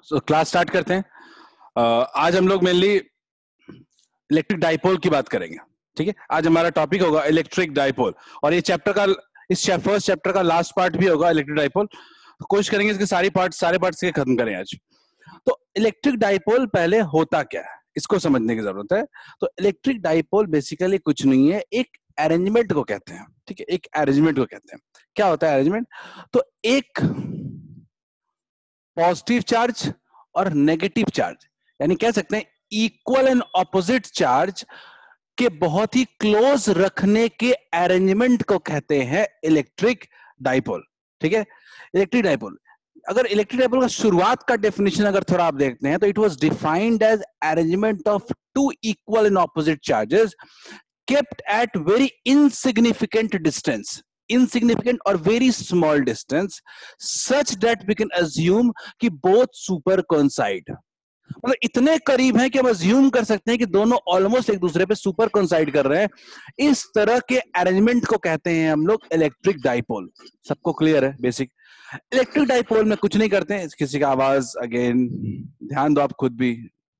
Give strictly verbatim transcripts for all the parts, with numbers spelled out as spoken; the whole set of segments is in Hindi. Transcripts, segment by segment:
so, क्लास स्टार्ट करते हैं। uh, आज हम लोग मेनली इलेक्ट्रिक डाइपोल की बात करेंगे। ठीक है, आज हमारा टॉपिक होगा इलेक्ट्रिक डाइपोल, और ये चैप्टर का इस फर्स्ट चैप्टर का लास्ट पार्ट भी होगा इलेक्ट्रिक डाइपोल। कोशिश करेंगे इसके सारी पार्ट सारे पार्ट्स के खत्म करें आज। तो इलेक्ट्रिक डाइपोल पहले होता क्या है, इसको समझने की जरूरत है। तो इलेक्ट्रिक डाइपोल बेसिकली कुछ नहीं है, एक अरेंजमेंट को कहते हैं। ठीक है, एक अरेंजमेंट को कहते हैं। क्या होता है अरेंजमेंट? तो एक पॉजिटिव चार्ज और नेगेटिव चार्ज, यानी कह सकते हैं इक्वल एंड ऑपोजिट चार्ज के बहुत ही क्लोज रखने के अरेंजमेंट को कहते हैं इलेक्ट्रिक डाइपोल। ठीक है, इलेक्ट्रिक डाइपोल, अगर इलेक्ट्रिक डाइपोल का शुरुआत का डेफिनेशन अगर थोड़ा आप देखते हैं तो it was defined as arrangement of two equal and opposite charges kept at very insignificant distance, insignificant or very small distance, such that we can assume कि both super coincide। मतलब इतने करीब हैं कि हम अज्यूम कर सकते हैं कि दोनों ऑलमोस्ट एक दूसरे पे सुपर कोइंसाइड कर रहे हैं। इस तरह के अरेंजमेंट को कहते हैं हम लोग इलेक्ट्रिक डाइपोल। सबको क्लियर है? बेसिक इलेक्ट्रिक डाइपोल में कुछ नहीं करते हैं। किसी का आवाज अगेन ध्यान दो आप खुद भी।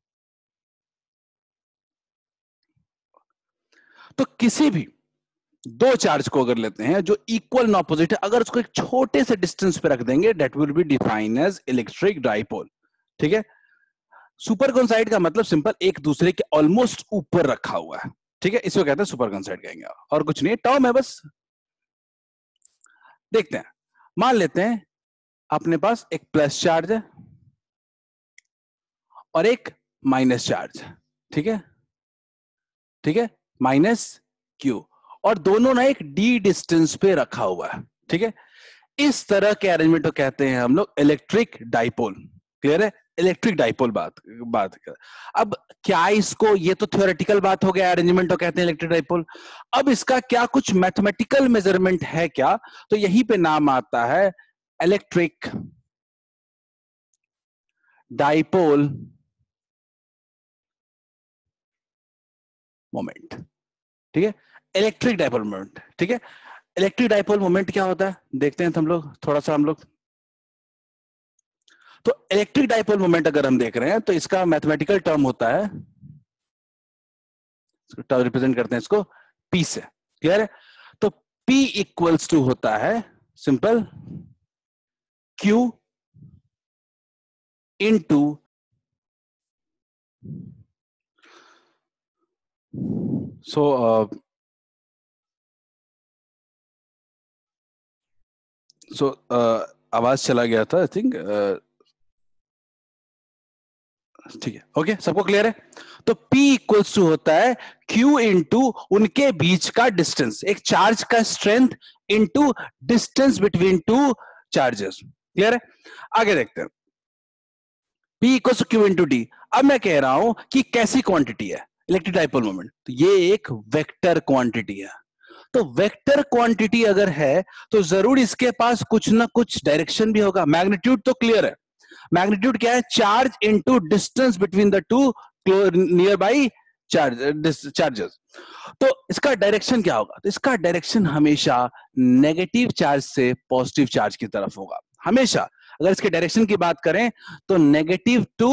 तो किसी भी दो चार्ज को अगर लेते हैं जो इक्वल एंड ऑपोजिट है, अगर उसको एक छोटे से डिस्टेंस पे रख देंगे, that will be defined as electric dipole. ठीक है, सुपर कोइंसाइड का मतलब सिंपल, एक दूसरे के ऑलमोस्ट ऊपर रखा हुआ है। ठीक है, इसको कहते हैं सुपर कोइंसाइड कहेंगे, और कुछ नहीं, टर्म है बस। देखते हैं, मान लेते हैं अपने पास एक प्लस चार्ज है और एक माइनस चार्ज। ठीक है, ठीक है, माइनस क्यू, और दोनों ना एक डी डिस्टेंस पे रखा हुआ है। ठीक है, इस तरह के अरेंजमेंट को कहते हैं हम लोग इलेक्ट्रिक डाइपोल। क्लियर है? इलेक्ट्रिक डाइपोल बात बात कर। अब क्या इसको, ये तो थ्योरेटिकल बात हो गया, अरेंजमेंट को कहते हैं इलेक्ट्रिक डाइपोल। अब इसका क्या कुछ मैथमेटिकल मेजरमेंट है क्या? तो यहीं पे नाम आता है इलेक्ट्रिक डाइपोल मोमेंट। ठीक है, इलेक्ट्रिक डाइपोल मोमेंट। ठीक है, इलेक्ट्रिक डाइपोल मोमेंट क्या होता है देखते हैं हम लोग थोड़ा सा हम लोग। तो इलेक्ट्रिक डाइपोल मोमेंट अगर हम देख रहे हैं तो इसका मैथमेटिकल टर्म होता है, टर्म रिप्रेजेंट करते हैं इसको पी से। क्लियर है? तो P इक्वल्स टू होता है simple Q into so so आवाज चला गया था आई थिंक। ठीक है, ओके, सबको क्लियर है? तो P इक्वल्स टू होता है Q इंटू उनके बीच का डिस्टेंस, एक चार्ज का strength into distance between two charges. Clear है? आगे देखते हैं, P equals to Q into D. अब मैं कह रहा हूं कि कैसी क्वांटिटी है इलेक्ट्रिक डाइपोल मोमेंट? तो ये एक वेक्टर क्वांटिटी है। तो वेक्टर क्वांटिटी अगर है तो जरूर इसके पास कुछ ना कुछ डायरेक्शन भी होगा। मैग्नीट्यूड तो क्लियर है, मैग्नीट्यूड क्या है? Charge into distance between the two nearby charge charges. तो इसका डायरेक्शन क्या होगा? तो इसका डायरेक्शन हमेशा नेगेटिव चार्ज से पॉजिटिव चार्ज की तरफ होगा, हमेशा। अगर इसके डायरेक्शन की बात करें तो negative to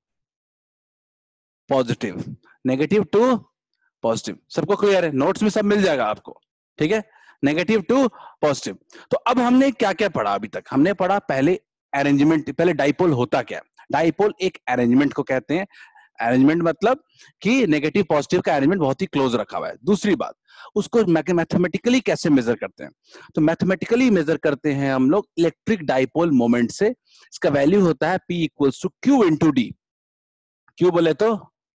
positive, negative to positive. सबको क्लियर है? नोट्स में सब मिल जाएगा आपको। ठीक है, नेगेटिव टू पॉजिटिव। तो अब हमने क्या क्या पढ़ा अभी तक? हमने पढ़ा पहले अरेंजमेंट, पहले डाइपोल होता क्या? डाइपोल एक अरेंजमेंट को कहते हैं। अरेंजमेंट मतलब कि नेगेटिव पॉजिटिव का अरेंजमेंट बहुत ही क्लोज रखा हुआ है। दूसरी बात, उसको मैथमेटिकली कैसे मेजर करते हैं? तो मैथमेटिकली मेजर करते हैं हम लोग इलेक्ट्रिक डाइपोल मोमेंट से। इसका वैल्यू होता है P equals to Q into D. Q बोले तो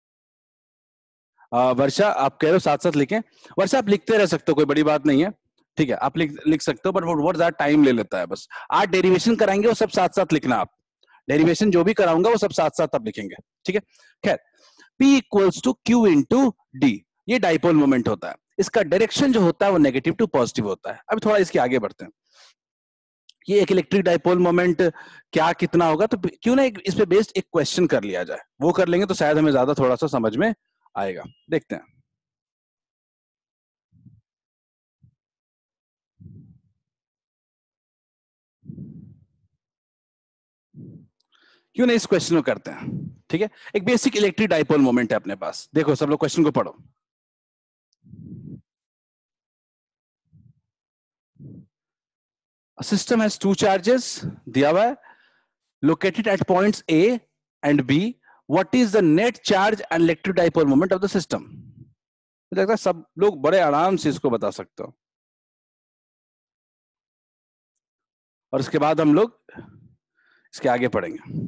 आ, वर्षा आप कह रहे हो साथ साथ लिखें। वर्षा आप लिखते रह सकते हो, कोई बड़ी बात नहीं है। ठीक है, आप लिख लिख सकते हो, बट व्हाट दैट टाइम ले लेता है बस। आज डेरिवेशन कराएंगे वो सब साथ साथ लिखना। आप डेरिवेशन जो भी कराऊंगा वो सब साथ साथ आप लिखेंगे। ठीक है, खैर, P equals to Q into D, ये डाइपोल मोमेंट होता है। इसका डायरेक्शन जो होता है वो नेगेटिव टू पॉजिटिव होता है। अभी थोड़ा इसके आगे बढ़ते हैं। ये एक इलेक्ट्रिक डाइपोल मोमेंट क्या कितना होगा, तो क्यों ना एक इस पे बेस्ड एक क्वेश्चन कर लिया जाए। वो कर लेंगे तो शायद हमें ज्यादा थोड़ा सा समझ में आएगा। देखते हैं, क्यों नहीं इस क्वेश्चन को करते हैं। ठीक है, एक बेसिक इलेक्ट्रिक डाइपोल मोमेंट है अपने पास। देखो सब लोग क्वेश्चन को पढ़ो। A system has two charges दिया हुआ है, located at points A and B. What is the net charge and electric dipole moment of the system? मुझे लगता है सब लोग बड़े आराम से इसको बता सकते हो। और इसके बाद हम लोग इसके आगे पढ़ेंगे।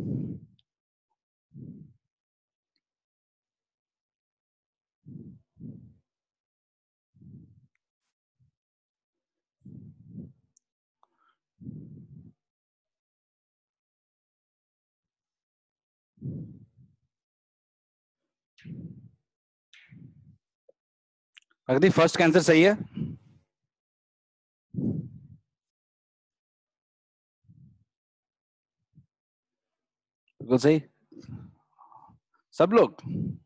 अगली फर्स्ट का आंसर सही है, बिल्कुल सही। सब लोग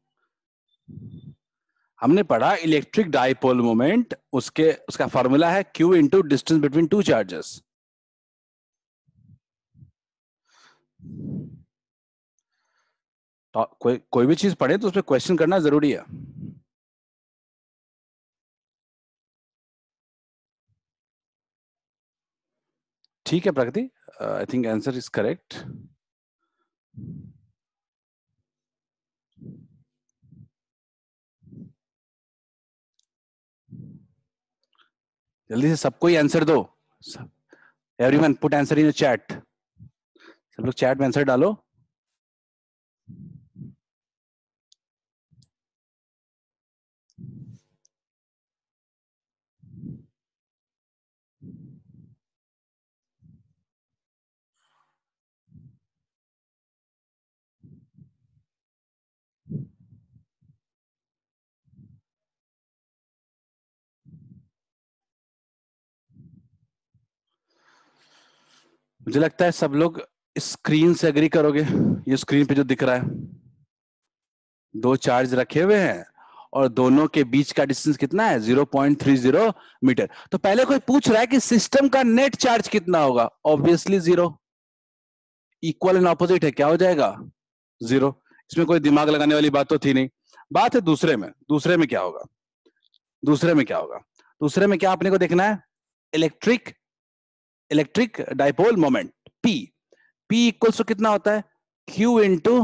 हमने पढ़ा इलेक्ट्रिक डाइपोल मोमेंट, उसके उसका फॉर्मूला है Q into distance between two charges. तो कोई कोई भी चीज पढ़े तो उसमें क्वेश्चन करना जरूरी है। ठीक है Pragati, I think answer is correct. जल्दी से सबको ही आंसर दो। Everyone put answer in chat. सब लोग चैट में आंसर डालो। मुझे लगता है सब लोग स्क्रीन से एग्री करोगे। ये स्क्रीन पे जो दिख रहा है, दो चार्ज रखे हुए हैं और दोनों के बीच का डिस्टेंस कितना है, zero point three zero metre. तो पहले कोई पूछ रहा है कि सिस्टम का नेट चार्ज कितना होगा, obviously zero. Equal and opposite है, क्या हो जाएगा, जीरो। इसमें कोई दिमाग लगाने वाली बात तो थी नहीं। बात है दूसरे में। दूसरे में क्या होगा, दूसरे में क्या होगा, दूसरे में क्या अपने को देखना है, electric electric dipole moment P। P equals to कितना होता है, Q इंटू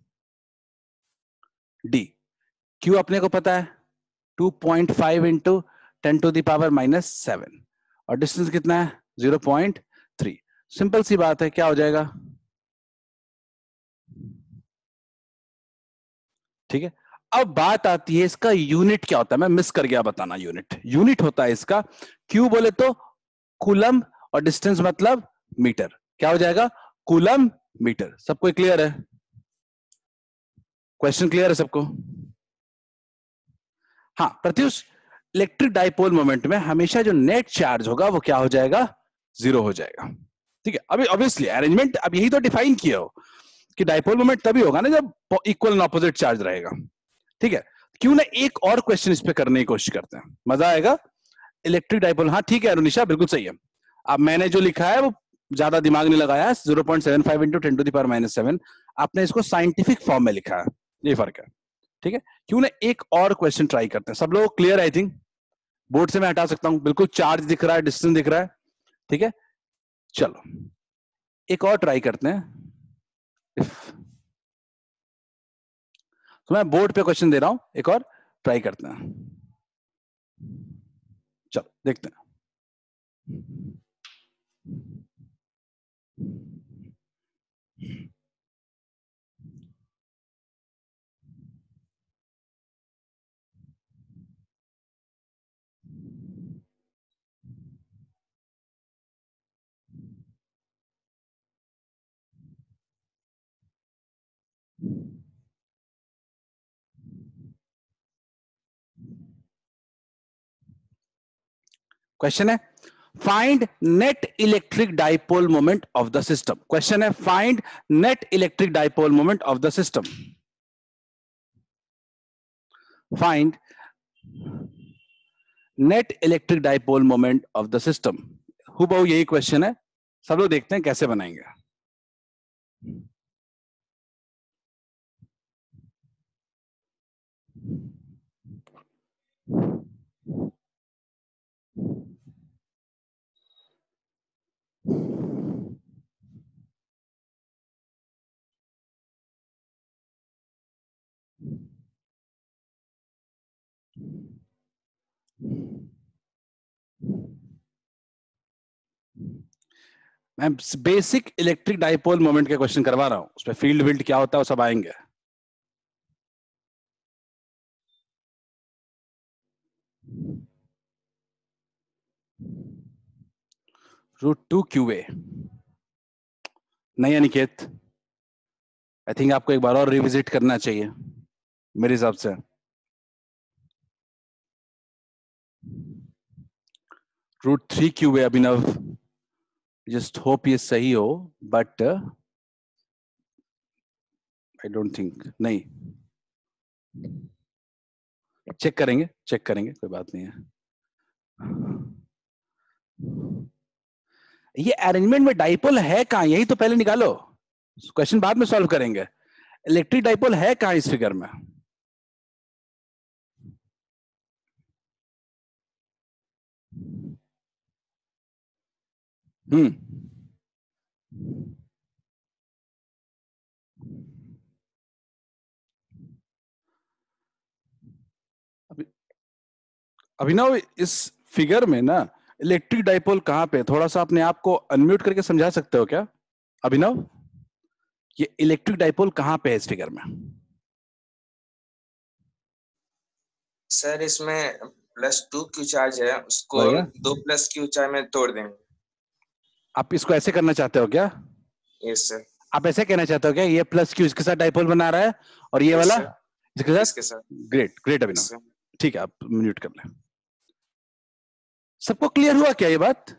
डी। Q अपने को पता है two point five into ten to the power minus seven, और डिस्टेंस कितना है, ज़ीरो पॉइंट थ्री। सिंपल सी बात है, क्या हो जाएगा, ठीक है। अब बात आती है इसका यूनिट क्या होता है, मैं मिस कर गया बताना। यूनिट यूनिट होता है इसका, Q बोले तो कूलम और डिस्टेंस मतलब मीटर। क्या हो जाएगा, कूलम मीटर। सबको क्लियर है, क्वेश्चन क्लियर है सबको। हाँ प्रत्युष, इलेक्ट्रिक डाइपोल मोमेंट में हमेशा जो नेट चार्ज होगा वो क्या हो जाएगा, जीरो हो जाएगा। ठीक है, अभी ऑब्वियसली अरेंजमेंट अब यही तो डिफाइन किया हो कि डाइपोल मोमेंट तभी होगा ना जब इक्वल एंड ऑपोजिट चार्ज रहेगा। ठीक है, क्यों ना एक और क्वेश्चन इस पे करने की कोशिश करते हैं, मजा आएगा। इलेक्ट्रिक डाइपोल, हाँ ठीक है अनुनिशा बिल्कुल सही है। अब मैंने जो लिखा है वो ज्यादा दिमाग नहीं लगाया, zero point seven five into ten to the power minus seven. आपने इसको साइंटिफिक फॉर्म में लिखा है, ये फर्क है। ठीक है, क्यों ना एक और क्वेश्चन ट्राई करते हैं। सब लोग क्लियर, आई थिंक बोर्ड से मैं हटा सकता हूं, बिल्कुल चार्ज दिख रहा है, डिस्टेंस दिख रहा है। ठीक है, चलो एक और ट्राई करते हैं। इफ तो मैं बोर्ड पे क्वेश्चन दे रहा हूं, एक और ट्राई करते हैं। चलो देखते हैं। क्वेश्चन है find net electric dipole moment of the system. Question है find net electric dipole moment of the system. Find net electric dipole moment of the system. हुबहू यही क्वेश्चन है, सब लोग देखते हैं कैसे बनाएंगे। मैं बेसिक इलेक्ट्रिक डाइपोल मोमेंट के क्वेश्चन करवा रहा हूं, उसमें फील्ड विल्ड क्या होता है वो सब आएंगे। Root two Q A. नहीं अनिकेत, आई थिंक आपको एक बार और रिविजिट करना चाहिए मेरे हिसाब से। Root three Q A Abhinav, just hope ये सही हो, बट आई डोंट थिंक, नहीं चेक करेंगे, चेक करेंगे, कोई बात नहीं है। ये अरेंजमेंट में डाइपोल है कहां, यही तो पहले निकालो, क्वेश्चन बाद में सॉल्व करेंगे। इलेक्ट्रिक डाइपोल है कहां इस फिगर में? हम्म अभी अभिनव इस फिगर में ना इलेक्ट्रिक डाइपोल कहां पे, थोड़ा सा अपने आप को अनम्यूट करके समझा सकते हो क्या अभिनव? ये इलेक्ट्रिक डाइपोल कहां पे है इस फिगर में? सर इसमें प्लस टू क्यू चार्ज है, उसको बढ़िया। दो प्लस क्यू चार्ज में तोड़ देंगे। आप इसको ऐसे करना चाहते हो क्या? Yes sir. आप ऐसे कहना चाहते हो क्या ये प्लस क्यू इसके साथ डाइपोल बना रहा है और ये यस वाला सर। इसके साथ? इसके साथ। Great great yes Abhinav, sir. ठीक है आप म्यूट कर लें। सबको क्लियर हुआ क्या ये बात?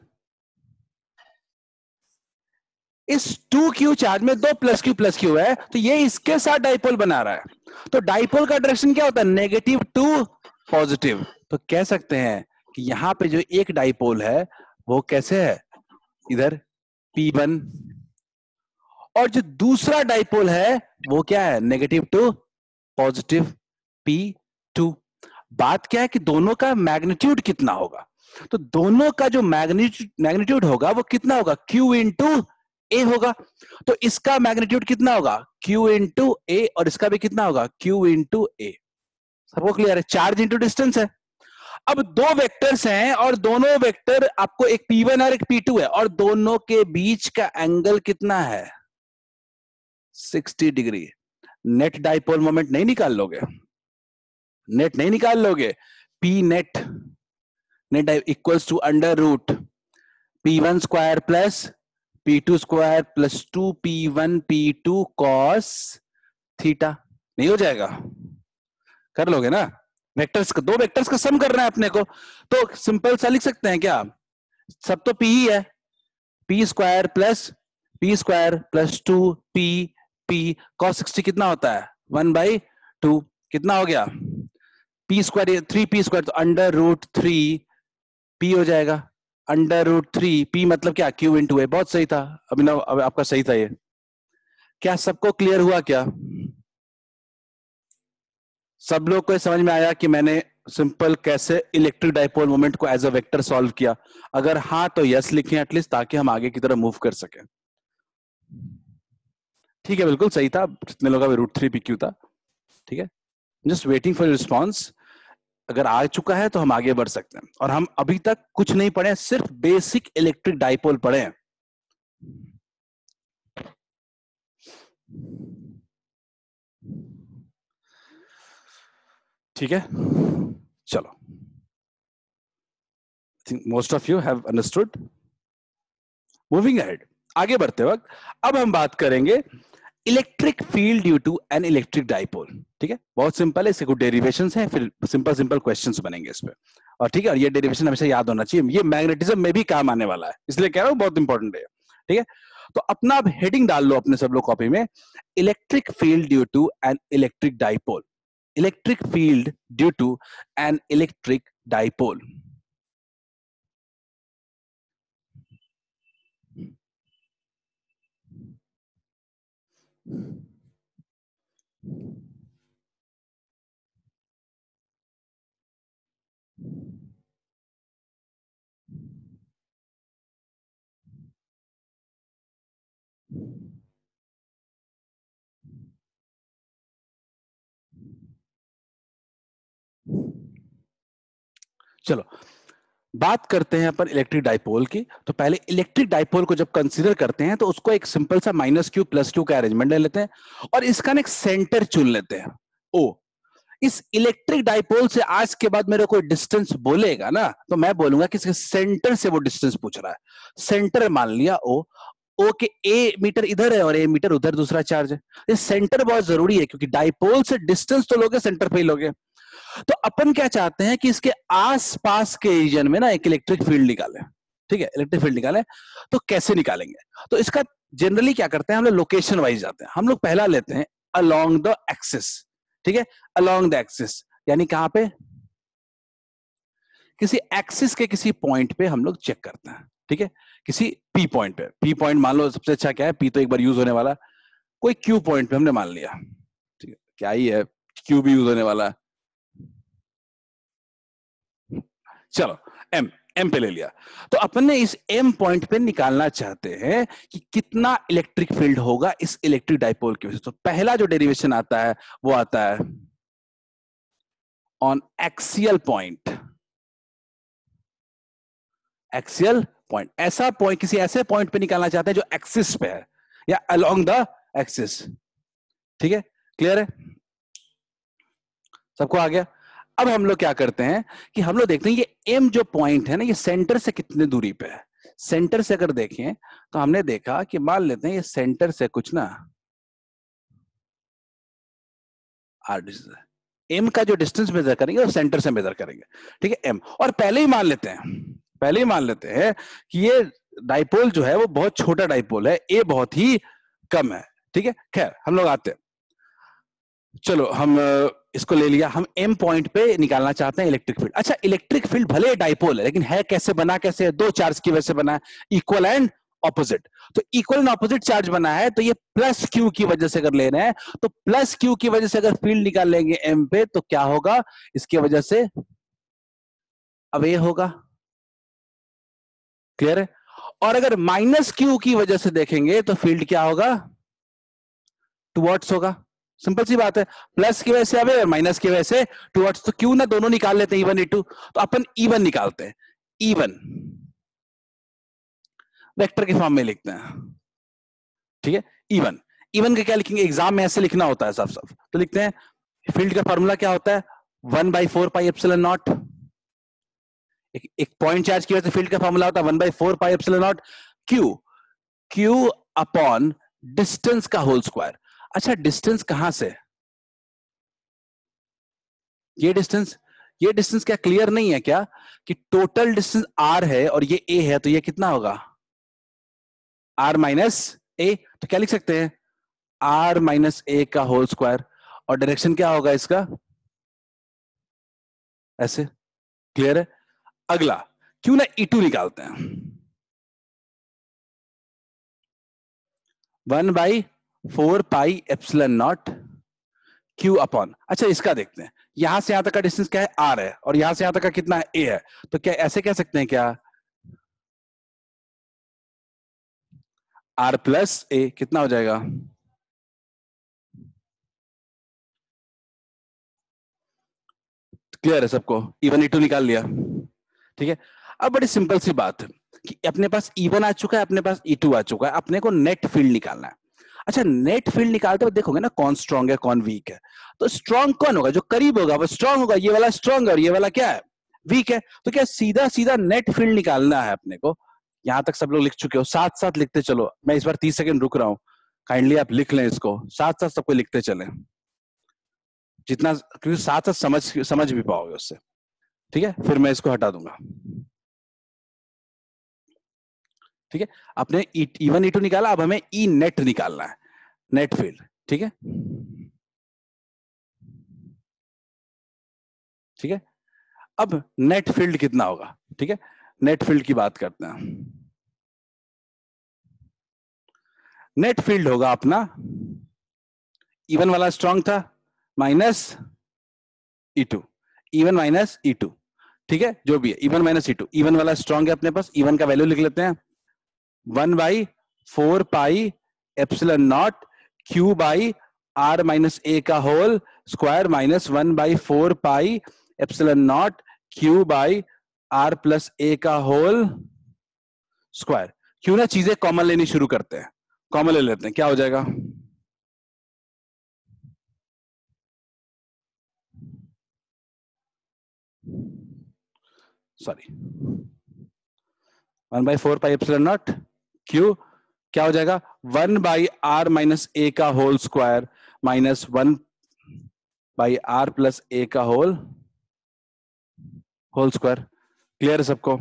इस टू क्यू चार्ज में दो प्लस क्यू प्लस क्यू है, तो ये इसके साथ डाइपोल बना रहा है। तो डाइपोल का डायरेक्शन क्या होता है? Negative to positive. तो कह सकते हैं कि यहां पे जो एक डाइपोल है वो कैसे है, इधर पी वन, और जो दूसरा डाइपोल है वो क्या है, negative to positive P two. बात क्या है कि दोनों का मैग्नीट्यूड कितना होगा, तो दोनों का जो मैग्नीट्यूड मैग्नीट्यूड होगा वो कितना होगा, Q इंटू ए होगा। तो इसका मैग्नीट्यूड कितना होगा, Q इंटू ए, और इसका भी कितना होगा, Q इंटू ए। सबको क्लियर है? चार्ज इंटू डिस्टेंस है। अब दो वेक्टर्स हैं और दोनों वेक्टर आपको एक पी वन और एक पी टू है, और दोनों के बीच का एंगल कितना है, sixty degree. Net dipole moment नहीं निकाल लोगे, नेट नहीं निकाल लोगे। P net net equals to under root P one square plus P two square plus two P one P two cos theta. नहीं हो जाएगा? कर लोगे ना? वेक्टर्स का, दो वेक्टर्स का सम करना है अपने को, तो सिंपल सा लिख सकते हैं क्या, सब तो पी ही है, P square plus P square plus two P P cos sixty कितना होता है, वन बाई टू। कितना हो गया, P square three P square, तो अंडर रूट थ्री पी हो जाएगा, अंडर रूट थ्री पी मतलब क्या, क्यू इंटू ए। बहुत सही था अभिनव, अब आपका सही था ये। क्या सबको क्लियर हुआ क्या? सब लोग को समझ में आया कि मैंने सिंपल कैसे इलेक्ट्रिक डाइपोल मोमेंट को एज अ वेक्टर सॉल्व किया? अगर हाँ तो यस लिखें एटलीस्ट, ताकि हम आगे की तरफ मूव कर सकें। ठीक है, बिल्कुल सही था, जितने लोग रूट थ्री पी क्यू था। ठीक है, जस्ट वेटिंग फॉर रिस्पॉन्स। अगर आ चुका है तो हम आगे बढ़ सकते हैं। और हम अभी तक कुछ नहीं पढ़े, सिर्फ बेसिक इलेक्ट्रिक डाइपोल पढ़े हैं। ठीक है, चलो, think most of you have understood. Moving ahead, आगे बढ़ते वक्त अब हम बात करेंगे electric field due to an electric dipole. ठीक है, बहुत सिंपल है, इसके कुछ डेरिवेशंस हैं, फिर सिंपल सिंपल क्वेश्चंस बनेंगे इस पे। और ठीक है, और ये डेरिवेशन हमेशा याद होना चाहिए, ये मैग्नेटिज्म में भी काम आने वाला है, इसलिए कह रहा हूं बहुत इंपॉर्टेंट है। ठीक है, तो अपना अब हेडिंग डाल लो अपने सब लोग कॉपी में, electric field due to an electric dipole. Electric field due to an electric dipole. चलो बात करते हैं अपन इलेक्ट्रिक डाइपोल की। तो पहले इलेक्ट्रिक डाइपोल को जब कंसीडर करते हैं तो उसको एक सिंपल सा माइनस क्यू प्लस क्यू का अरेंजमेंट ले लेते हैं और इसका ना एक सेंटर चुन लेते हैं ओ। इस इलेक्ट्रिक डाइपोल से आज के बाद मेरे कोई डिस्टेंस बोलेगा ना तो मैं बोलूंगा कि इसके सेंटर से वो डिस्टेंस पूछ रहा है। सेंटर मान लिया ओ, ओ के ए मीटर इधर है और ए मीटर उधर दूसरा चार्ज है। ये सेंटर बहुत जरूरी है क्योंकि डाइपोल से डिस्टेंस तो लोगे, सेंटर पे ही लोगे। तो अपन क्या चाहते हैं कि इसके आसपास के रीजन में ना एक इलेक्ट्रिक फील्ड निकालें। ठीक है, इलेक्ट्रिक फील्ड निकालें तो कैसे निकालेंगे? तो इसका जनरली क्या करते हैं हम लोग, लोकेशन वाइज जाते हैं। हम लोग पहला लेते हैं अलोंग द एक्सिस। ठीक है, अलोंग द एक्सिस यानी कहां पे, किसी एक्सिस के किसी पॉइंट पे हम लोग चेक करते हैं। ठीक है, किसी पी पॉइंट पे। पी पॉइंट मान लो सबसे अच्छा क्या है, पी तो एक बार यूज होने वाला, कोई क्यू पॉइंट पे हमने मान लिया। ठीक है, क्या ही है, क्यू भी यूज होने वाला। चलो एम एम पे ले लिया। तो अपन ने इस एम पॉइंट पे निकालना चाहते हैं कि कितना इलेक्ट्रिक फील्ड होगा इस इलेक्ट्रिक डाइपोल की वजह से। तो पहला जो डेरिवेशन आता है वो आता है on axial point. Axial point, ऐसा पॉइंट, किसी ऐसे पॉइंट पे निकालना चाहते हैं जो एक्सिस पे है या अलोंग द एक्सिस। ठीक है, क्लियर है, सबको आ गया? अब हम लोग क्या करते हैं कि हम लोग देखते हैं ये एम जो पॉइंट है ना, ये सेंटर से कितने दूरी पे है। सेंटर से अगर देखें तो हमने देखा कि मान लेते हैं ये सेंटर से कुछ ना आर एम का जो डिस्टेंस मेजर करेंगे वो सेंटर से मेजर करेंगे। ठीक है, एम। और पहले ही मान लेते हैं पहले ही मान लेते हैं कि ये डाइपोल जो है वो बहुत छोटा डाइपोल है, ए बहुत ही कम है। ठीक है, खैर हम लोग आते हैं, चलो हम इसको ले लिया। हम एम पॉइंट पे निकालना चाहते हैं इलेक्ट्रिक फील्ड। अच्छा, इलेक्ट्रिक फील्ड भले डाइपोल है लेकिन है कैसे बना, कैसे है, दो चार्ज की वजह से बना है, इक्वल एंड ऑपोजिट। तो इक्वल एंड ऑपोजिट चार्ज बना है तो ये प्लस क्यू की वजह से अगर ले रहे हैं तो प्लस क्यू की वजह से अगर फील्ड निकाल लेंगे एम पे तो क्या होगा, इसकी वजह से अब ये होगा। क्लियर है? और अगर माइनस क्यू की वजह से देखेंगे तो फील्ड क्या होगा, टुवर्ड्स होगा। सिंपल सी बात है, प्लस की वजह से अब और माइनस की वजह से टुवर्ड्स। तो क्यों ना दोनों निकाल लेते हैं, ई वन ई टू। तो अपन ई वन निकालते हैं। ई वन वेक्टर के फॉर्म में लिखते हैं। ठीक है, ई वन ई वन का क्या लिखेंगे, एग्जाम में ऐसे लिखना होता है साफ साफ। तो लिखते हैं फील्ड का फॉर्मूला क्या होता है, one by four pi epsilon naught. एक, एक पॉइंट चार्ज की वजह से फील्ड का फॉर्मूला होता है one by four pi epsilon not Q, Q upon distance का होल स्क्वायर। अच्छा, डिस्टेंस कहां से, ये डिस्टेंस, ये डिस्टेंस क्या क्लियर नहीं है क्या कि टोटल डिस्टेंस आर है और ये ए है, तो ये कितना होगा, आर माइनस ए। तो क्या लिख सकते हैं, आर माइनस ए का होल स्क्वायर। और डायरेक्शन क्या होगा इसका, ऐसे। क्लियर है? अगला क्यों ना ई टू निकालते हैं, one by four pi epsilon not Q upon. अच्छा, इसका देखते हैं, यहां से यहां तक का डिस्टेंस क्या है, आर है, और यहां से यहां तक का कितना है, ए है। तो क्या ऐसे कह सकते हैं क्या, आर प्लस ए कितना हो जाएगा, क्लियर है सबको? ई वन ई टू निकाल लिया। ठीक है, अब बड़ी सिंपल सी बात है कि अपने पास ई वन आ चुका है, अपने पास ई टू आ चुका है, अपने को नेट फील्ड निकालना है। अच्छा, नेट फील्ड निकालते हुए देखोगे ना कौन स्ट्रांग है कौन वीक है। तो स्ट्रांग कौन होगा, जो करीब होगा वो स्ट्रांग होगा। ये वाला स्ट्रांग है और ये वाला क्या है, वीक है। तो क्या सीधा सीधा नेट फील्ड निकालना है अपने को। यहां तक सब लोग लिख चुके हो, साथ साथ लिखते चलो। मैं इस बार तीस सेकंड रुक रहा हूं, काइंडली आप लिख लें इसको, साथ साथ सबको लिखते चलें जितना, क्योंकि साथ साथ समझ समझ भी पाओगे उससे। ठीक है, फिर मैं इसको हटा दूंगा। ठीक है, आपने ई वन ई टू निकाला, अब हमें ई नेट निकालना है, नेट फील्ड। ठीक है, ठीक है, अब नेट फील्ड कितना होगा। ठीक है, नेट फील्ड की बात करते हैं। नेट फील्ड होगा अपना, ई वन वाला स्ट्रांग था minus E two, E one minus E two. ठीक है, जो भी है E one minus E two. E one वाला स्ट्रांग है अपने पास, ई वन का वैल्यू लिख लेते हैं, one by four pi epsilon not Q by R minus A का whole square minus one by four pi epsilon not Q by R plus A का होल स्क्वायर। क्यों ना चीजें कॉमन लेनी शुरू करते हैं, कॉमन ले लेते हैं, क्या हो जाएगा? Sorry, one by four pi epsilon not Q, क्या हो जाएगा? One by R minus A का whole square minus one by R plus A का होल होल स्क्वायर। क्लियर है सबको?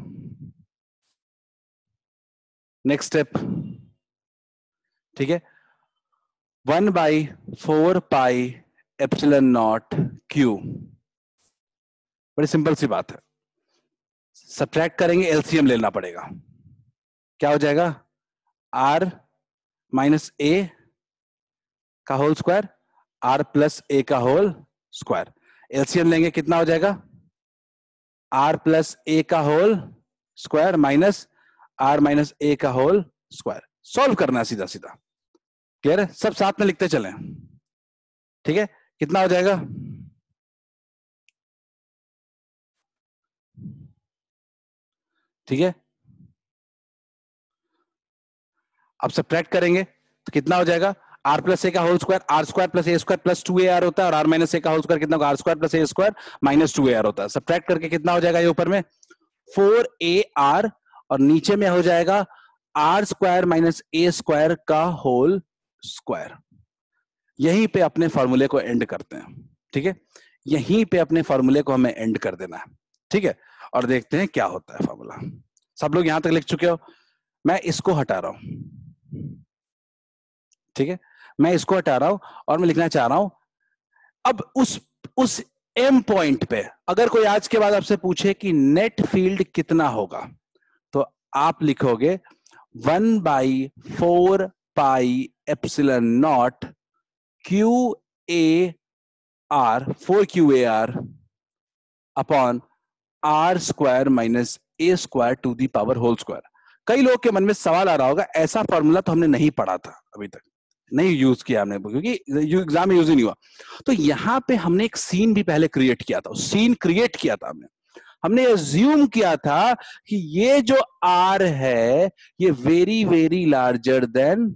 नेक्स्ट स्टेप, ठीक है, one by four pi epsilon not Q. बड़ी सिंपल सी बात है, सब्ट्रैक्ट करेंगे, एलसीएम लेना पड़ेगा। क्या हो जाएगा? आर माइनस ए का whole square R plus A का होल स्क्वायर। एलसीएम लेंगे, कितना हो जाएगा? आर प्लस ए का whole square minus R minus A का होल स्क्वायर। सॉल्व करना है सीधा सीधा। क्लियर है? सब साथ में लिखते चलें, ठीक है? कितना हो जाएगा? ठीक है, अब सब्ट्रैक्ट करेंगे तो कितना हो जाएगा? आर प्लस ए का whole square, R square plus ए स्क्वायर प्लस टू ए आर होता है, और आर माइनस ए का होल स्क्वायर कितना होगा? आर स्क्वायर प्लस ए स्क्वायर माइनस टू ए आर होता है। सब्ट्रैक्ट करके कितना हो जाएगा? ये ऊपर में फोर ए आर और नीचे में हो जाएगा R square minus A square का होल स्क्वायर। यहीं पे अपने फॉर्मूले को एंड करते हैं, ठीक है? यहीं पे अपने फॉर्मूले को हमें एंड कर देना है, ठीक है? और देखते हैं क्या होता है फॉर्मूला। सब लोग यहां तक लिख चुके हो? मैं इसको हटा रहा हूं, ठीक है? मैं इसको हटा रहा हूं और मैं लिखना चाह रहा हूं अब उस उस एम पॉइंट पे अगर कोई आज के बाद आपसे पूछे कि नेट फील्ड कितना होगा, तो आप लिखोगे one by four pi epsilon not Q A R, four Q A R upon are square minus A square to the power whole square. कई लोगों के मन में सवाल आ रहा होगा, ऐसा फॉर्मूला तो हमने नहीं पढ़ा था, अभी तक नहीं यूज किया हमने, क्योंकि एग्जाम में यूज ही नहीं हुआ। तो यहां पे हमने एक सीन भी पहले क्रिएट किया था, सीन क्रिएट किया था हमने हमने अज्यूम किया था कि ये जो आर है ये वेरी वेरी लार्जर देन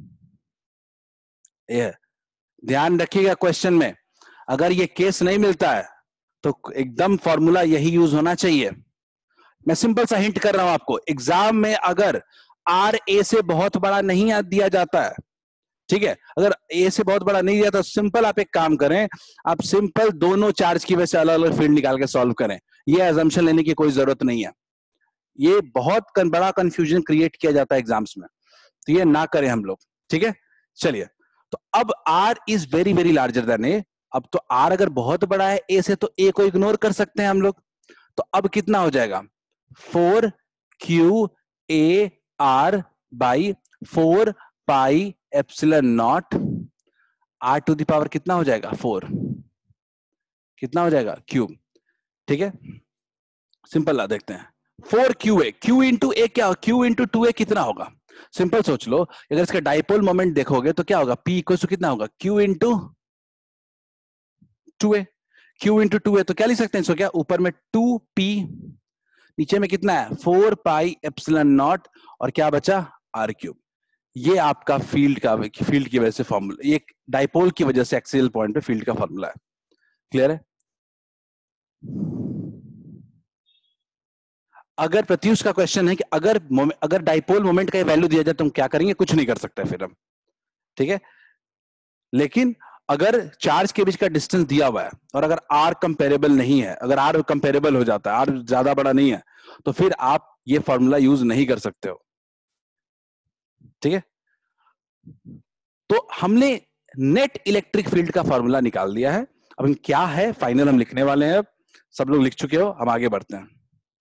ये। ध्यान रखिएगा, क्वेश्चन में अगर ये केस नहीं मिलता है तो एकदम फॉर्मूला यही यूज होना चाहिए। मैं सिंपल सा हिंट कर रहा हूं आपको, एग्जाम में अगर आर ए से बहुत बड़ा नहीं दिया जाता है, ठीक है, अगर ए से बहुत बड़ा नहीं दिया तो सिंपल आप एक काम करें, आप सिंपल दोनों चार्ज की वजह से अलग अलग फील्ड निकाल के सॉल्व करें। ये अजम्पशन लेने की कोई जरूरत नहीं है, ये बहुत बड़ा कंफ्यूजन क्रिएट किया जाता है एग्जाम्स में, तो ये ना करें हम लोग, ठीक है? चलिए, तो अब R is very very larger than A. अब तो आर अगर बहुत बड़ा है ए से तो ए को इग्नोर कर सकते हैं हम लोग। तो अब कितना हो जाएगा? Four Q A R by four pi epsilon naught R to the power कितना हो जाएगा? फोर। कितना हो जाएगा? क्यूब, ठीक है? सिंपल ला देखते हैं, four Q A, Q into A क्या? क्यू इंटू टू ए कितना होगा? सिंपल सोच लो, अगर इसका डाइपोल मोमेंट देखोगे तो क्या होगा? पी इक्वल टू कितना होगा? Q into two A. Q into two A तो क्या लिख सकते हैं इसको? क्या ऊपर में टू पी, नीचे में कितना है? फोर पाई एप्सिलॉन नॉट, और क्या बचा? R cube. ये आपका फील्ड का फील्ड की वजह से फॉर्मूला, ये डाइपोल की वजह से एक्सियल पॉइंट पे फील्ड का फॉर्मूला है। क्लियर है? अगर प्रत्युष का क्वेश्चन है कि अगर अगर डाइपोल मोमेंट का वैल्यू दिया जाए तो हम क्या करेंगे? कुछ नहीं कर सकते फिर हम, ठीक है? लेकिन अगर चार्ज के बीच का डिस्टेंस दिया हुआ है और अगर आर कंपेरेबल नहीं है, अगर आर कंपेरेबल हो जाता है, आर ज्यादा बड़ा नहीं है, तो फिर आप ये फॉर्मूला यूज नहीं कर सकते हो, ठीक है? तो हमने नेट इलेक्ट्रिक फील्ड का फॉर्मूला निकाल दिया है। अब हम क्या है फाइनल हम लिखने वाले हैं। अब सब लोग लिख चुके हो, हम आगे बढ़ते हैं।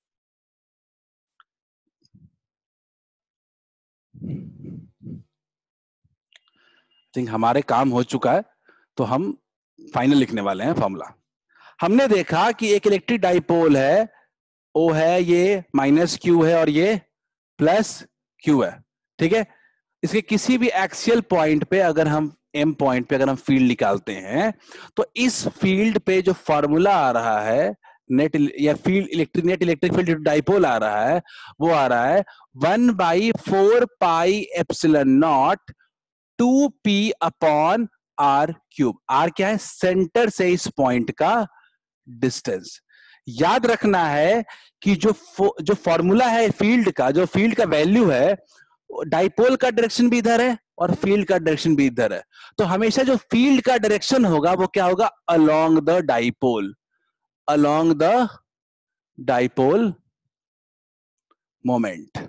थिंक हमारे काम हो चुका है, तो हम फाइनल लिखने वाले हैं फॉर्मूला। हमने देखा कि एक इलेक्ट्रिक डाइपोल है, ओ है, ये माइनस क्यू है और ये प्लस क्यू है, ठीक है? इसके किसी भी एक्सियल पॉइंट पे अगर हम एम पॉइंट पे अगर हम फील्ड निकालते हैं तो इस फील्ड पे जो फॉर्मूला आ रहा है नेट या field electric net electric field dipole आ रहा है, वो आ रहा है one by four pi epsilon naught two P upon R cube. R क्या है? सेंटर से इस पॉइंट का डिस्टेंस। याद रखना है कि जो जो फॉर्मूला है फील्ड का, जो फील्ड का वैल्यू है, डाइपोल का डायरेक्शन भी इधर है और फील्ड का डायरेक्शन भी इधर है, तो हमेशा जो फील्ड का डायरेक्शन होगा वो क्या होगा? Along the dipole, along the dipole moment.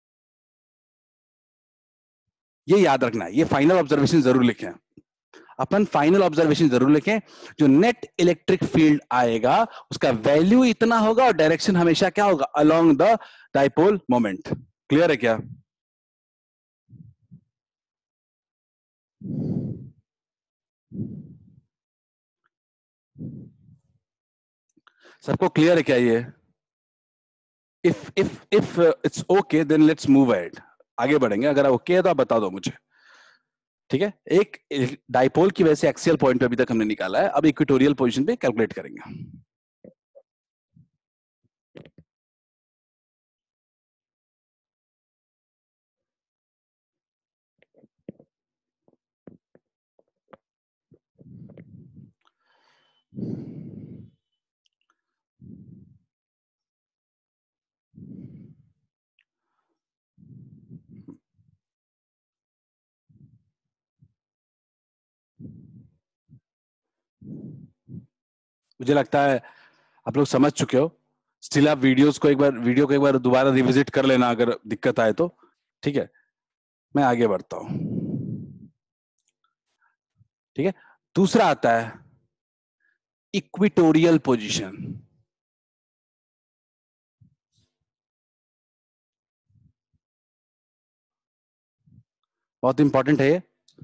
ये याद रखना है, ये फाइनल ऑब्जर्वेशन जरूर लिखें, अपन फाइनल ऑब्जर्वेशन जरूर लिखें। जो नेट इलेक्ट्रिक फील्ड आएगा उसका वैल्यू इतना होगा और डायरेक्शन हमेशा क्या होगा? Along the dipole moment. Clear है क्या? सबको क्लियर है क्या ये? If if if it's okay then let's move ahead, आगे बढ़ेंगे। अगर ओके okay है तो आप बता दो मुझे, ठीक है? एक डाइपोल की वजह से एक्सियल पॉइंट पे अभी तक हमने निकाला है, अब इक्वेटोरियल पोजीशन पे कैलकुलेट करेंगे। मुझे लगता है आप लोग समझ चुके हो। स्टिल आप वीडियोस को एक बार वीडियो को एक बार दोबारा रिविजिट कर लेना अगर दिक्कत आए तो, ठीक है? मैं आगे बढ़ता हूं, ठीक है? दूसरा आता है इक्विटोरियल पोजीशन। बहुत इंपॉर्टेंट है ये।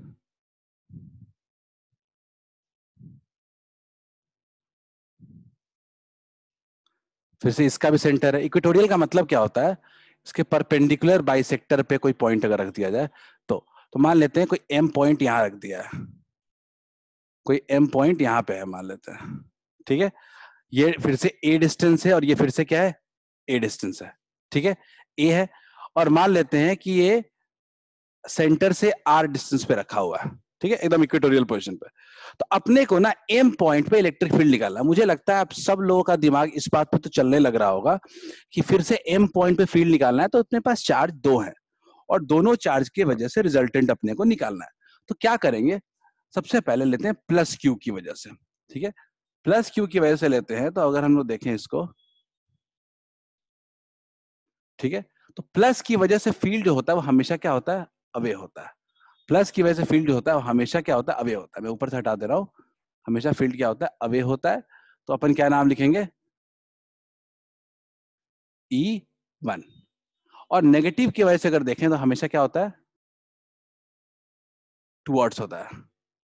फिर से इसका भी सेंटर है। इक्वेटोरियल का मतलब क्या होता है? इसके परपेंडिकुलर बाइसेक्टर पे कोई पॉइंट अगर रख दिया जाए तो तो मान लेते हैं कोई एम पॉइंट यहां रख दिया है, कोई एम पॉइंट यहां पे है मान लेते हैं, ठीक है? ये फिर से ए डिस्टेंस है और ये फिर से क्या है? ए डिस्टेंस है, ठीक है? ए है और मान लेते हैं कि ये सेंटर से आर डिस्टेंस पे रखा हुआ है, ठीक है? एकदम इक्वेटोरियल पोजीशन पे। तो अपने को ना एम पॉइंट पे इलेक्ट्रिक फील्ड निकालना। मुझे लगता है आप सब लोगों का दिमाग इस बात पे तो चलने लग रहा होगा कि फिर से एम पॉइंट पे फील्ड निकालना है तो अपने पास चार्ज दो है और दोनों चार्ज की वजह से रिजल्टेंट अपने को निकालना है। तो क्या करेंगे? सबसे पहले लेते हैं प्लस क्यू की वजह से, ठीक है? प्लस क्यू की वजह से लेते हैं। तो अगर हम लोग देखें इसको, ठीक है, तो प्लस की वजह से फील्ड जो होता है वो हमेशा क्या होता है? अवे होता है। प्लस की वजह से फील्ड जो होता है वो हमेशा क्या होता है? अवे होता है। मैं ऊपर से हटा दे रहा हूं, हमेशा फील्ड क्या होता है? अवे होता है। तो अपन क्या नाम लिखेंगे? E one. और नेगेटिव की वजह से अगर देखें तो हमेशा क्या होता है? टूवर्ड्स होता है।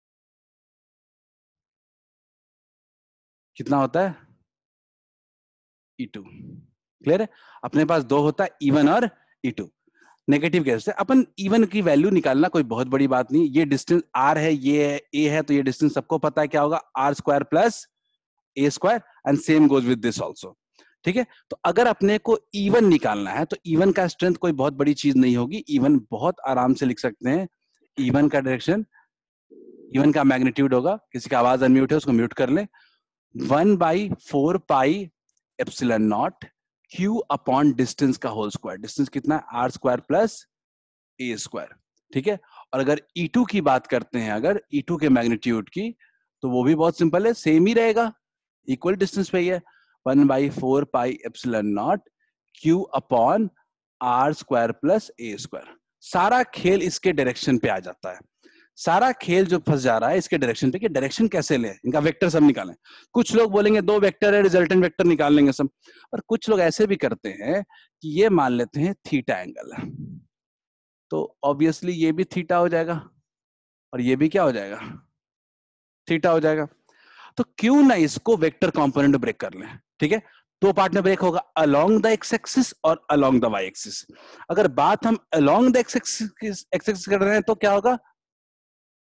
कितना होता है? E to. क्लियर है? अपने पास दो होता है, ई वन और ई टू। नेगेटिव कैसे? अपन इवन की वैल्यू निकालना कोई बहुत बड़ी बात नहीं। ये डिस्टेंस आर है, ये ए है, तो ये डिस्टेंस सबको पता है क्या होगा? R square plus A square and same goes with this also, ठीक है? तो अगर अपने को इवन निकालना है तो इवन का स्ट्रेंथ कोई बहुत बड़ी चीज नहीं होगी। इवन बहुत आराम से लिख सकते हैं। इवन का डायरेक्शन, इवन का मैग्नीट्यूड होगा, किसी का आवाज अनम्यूट है उसको म्यूट कर ले, one by four pi epsilon not Q upon distance का होल स्क्वायर। डिस्टेंस कितना है? आर स्क्वायर प्लस ए स्क्वायर, ठीक है? और अगर ई टू की बात करते हैं, अगर ई टू के मैग्नीट्यूड की, तो वो भी बहुत सिंपल है, सेम ही रहेगा, इक्वल डिस्टेंस पे ही है। One by four pi epsilon not Q upon are square plus A square. सारा खेल इसके डायरेक्शन पे आ जाता है। सारा खेल जो फंस जा रहा है इसके डायरेक्शन पे कि डायरेक्शन कैसे ले, इनका वेक्टर सब निकालें। कुछ लोग बोलेंगे दो वेक्टर है, रिजल्टेंट वेक्टर निकाल लेंगे सब। और कुछ लोग ऐसे भी करते हैं कि ये मान लेते हैं थीटा एंगल है, तो ऑब्वियसली ये भी थीटा हो जाएगा और ये भी क्या हो जाएगा? थीटा हो जाएगा। तो क्यों ना इसको वेक्टर कंपोनेंट ब्रेक कर लें, ठीक है? दो पार्ट में ब्रेक होगा, अलोंग द एक्स एक्सिस और अलोंग द वाई एक्सिस। अगर बात हम अलोंग द एक्स एक्सिस कर रहे हैं तो क्या होगा?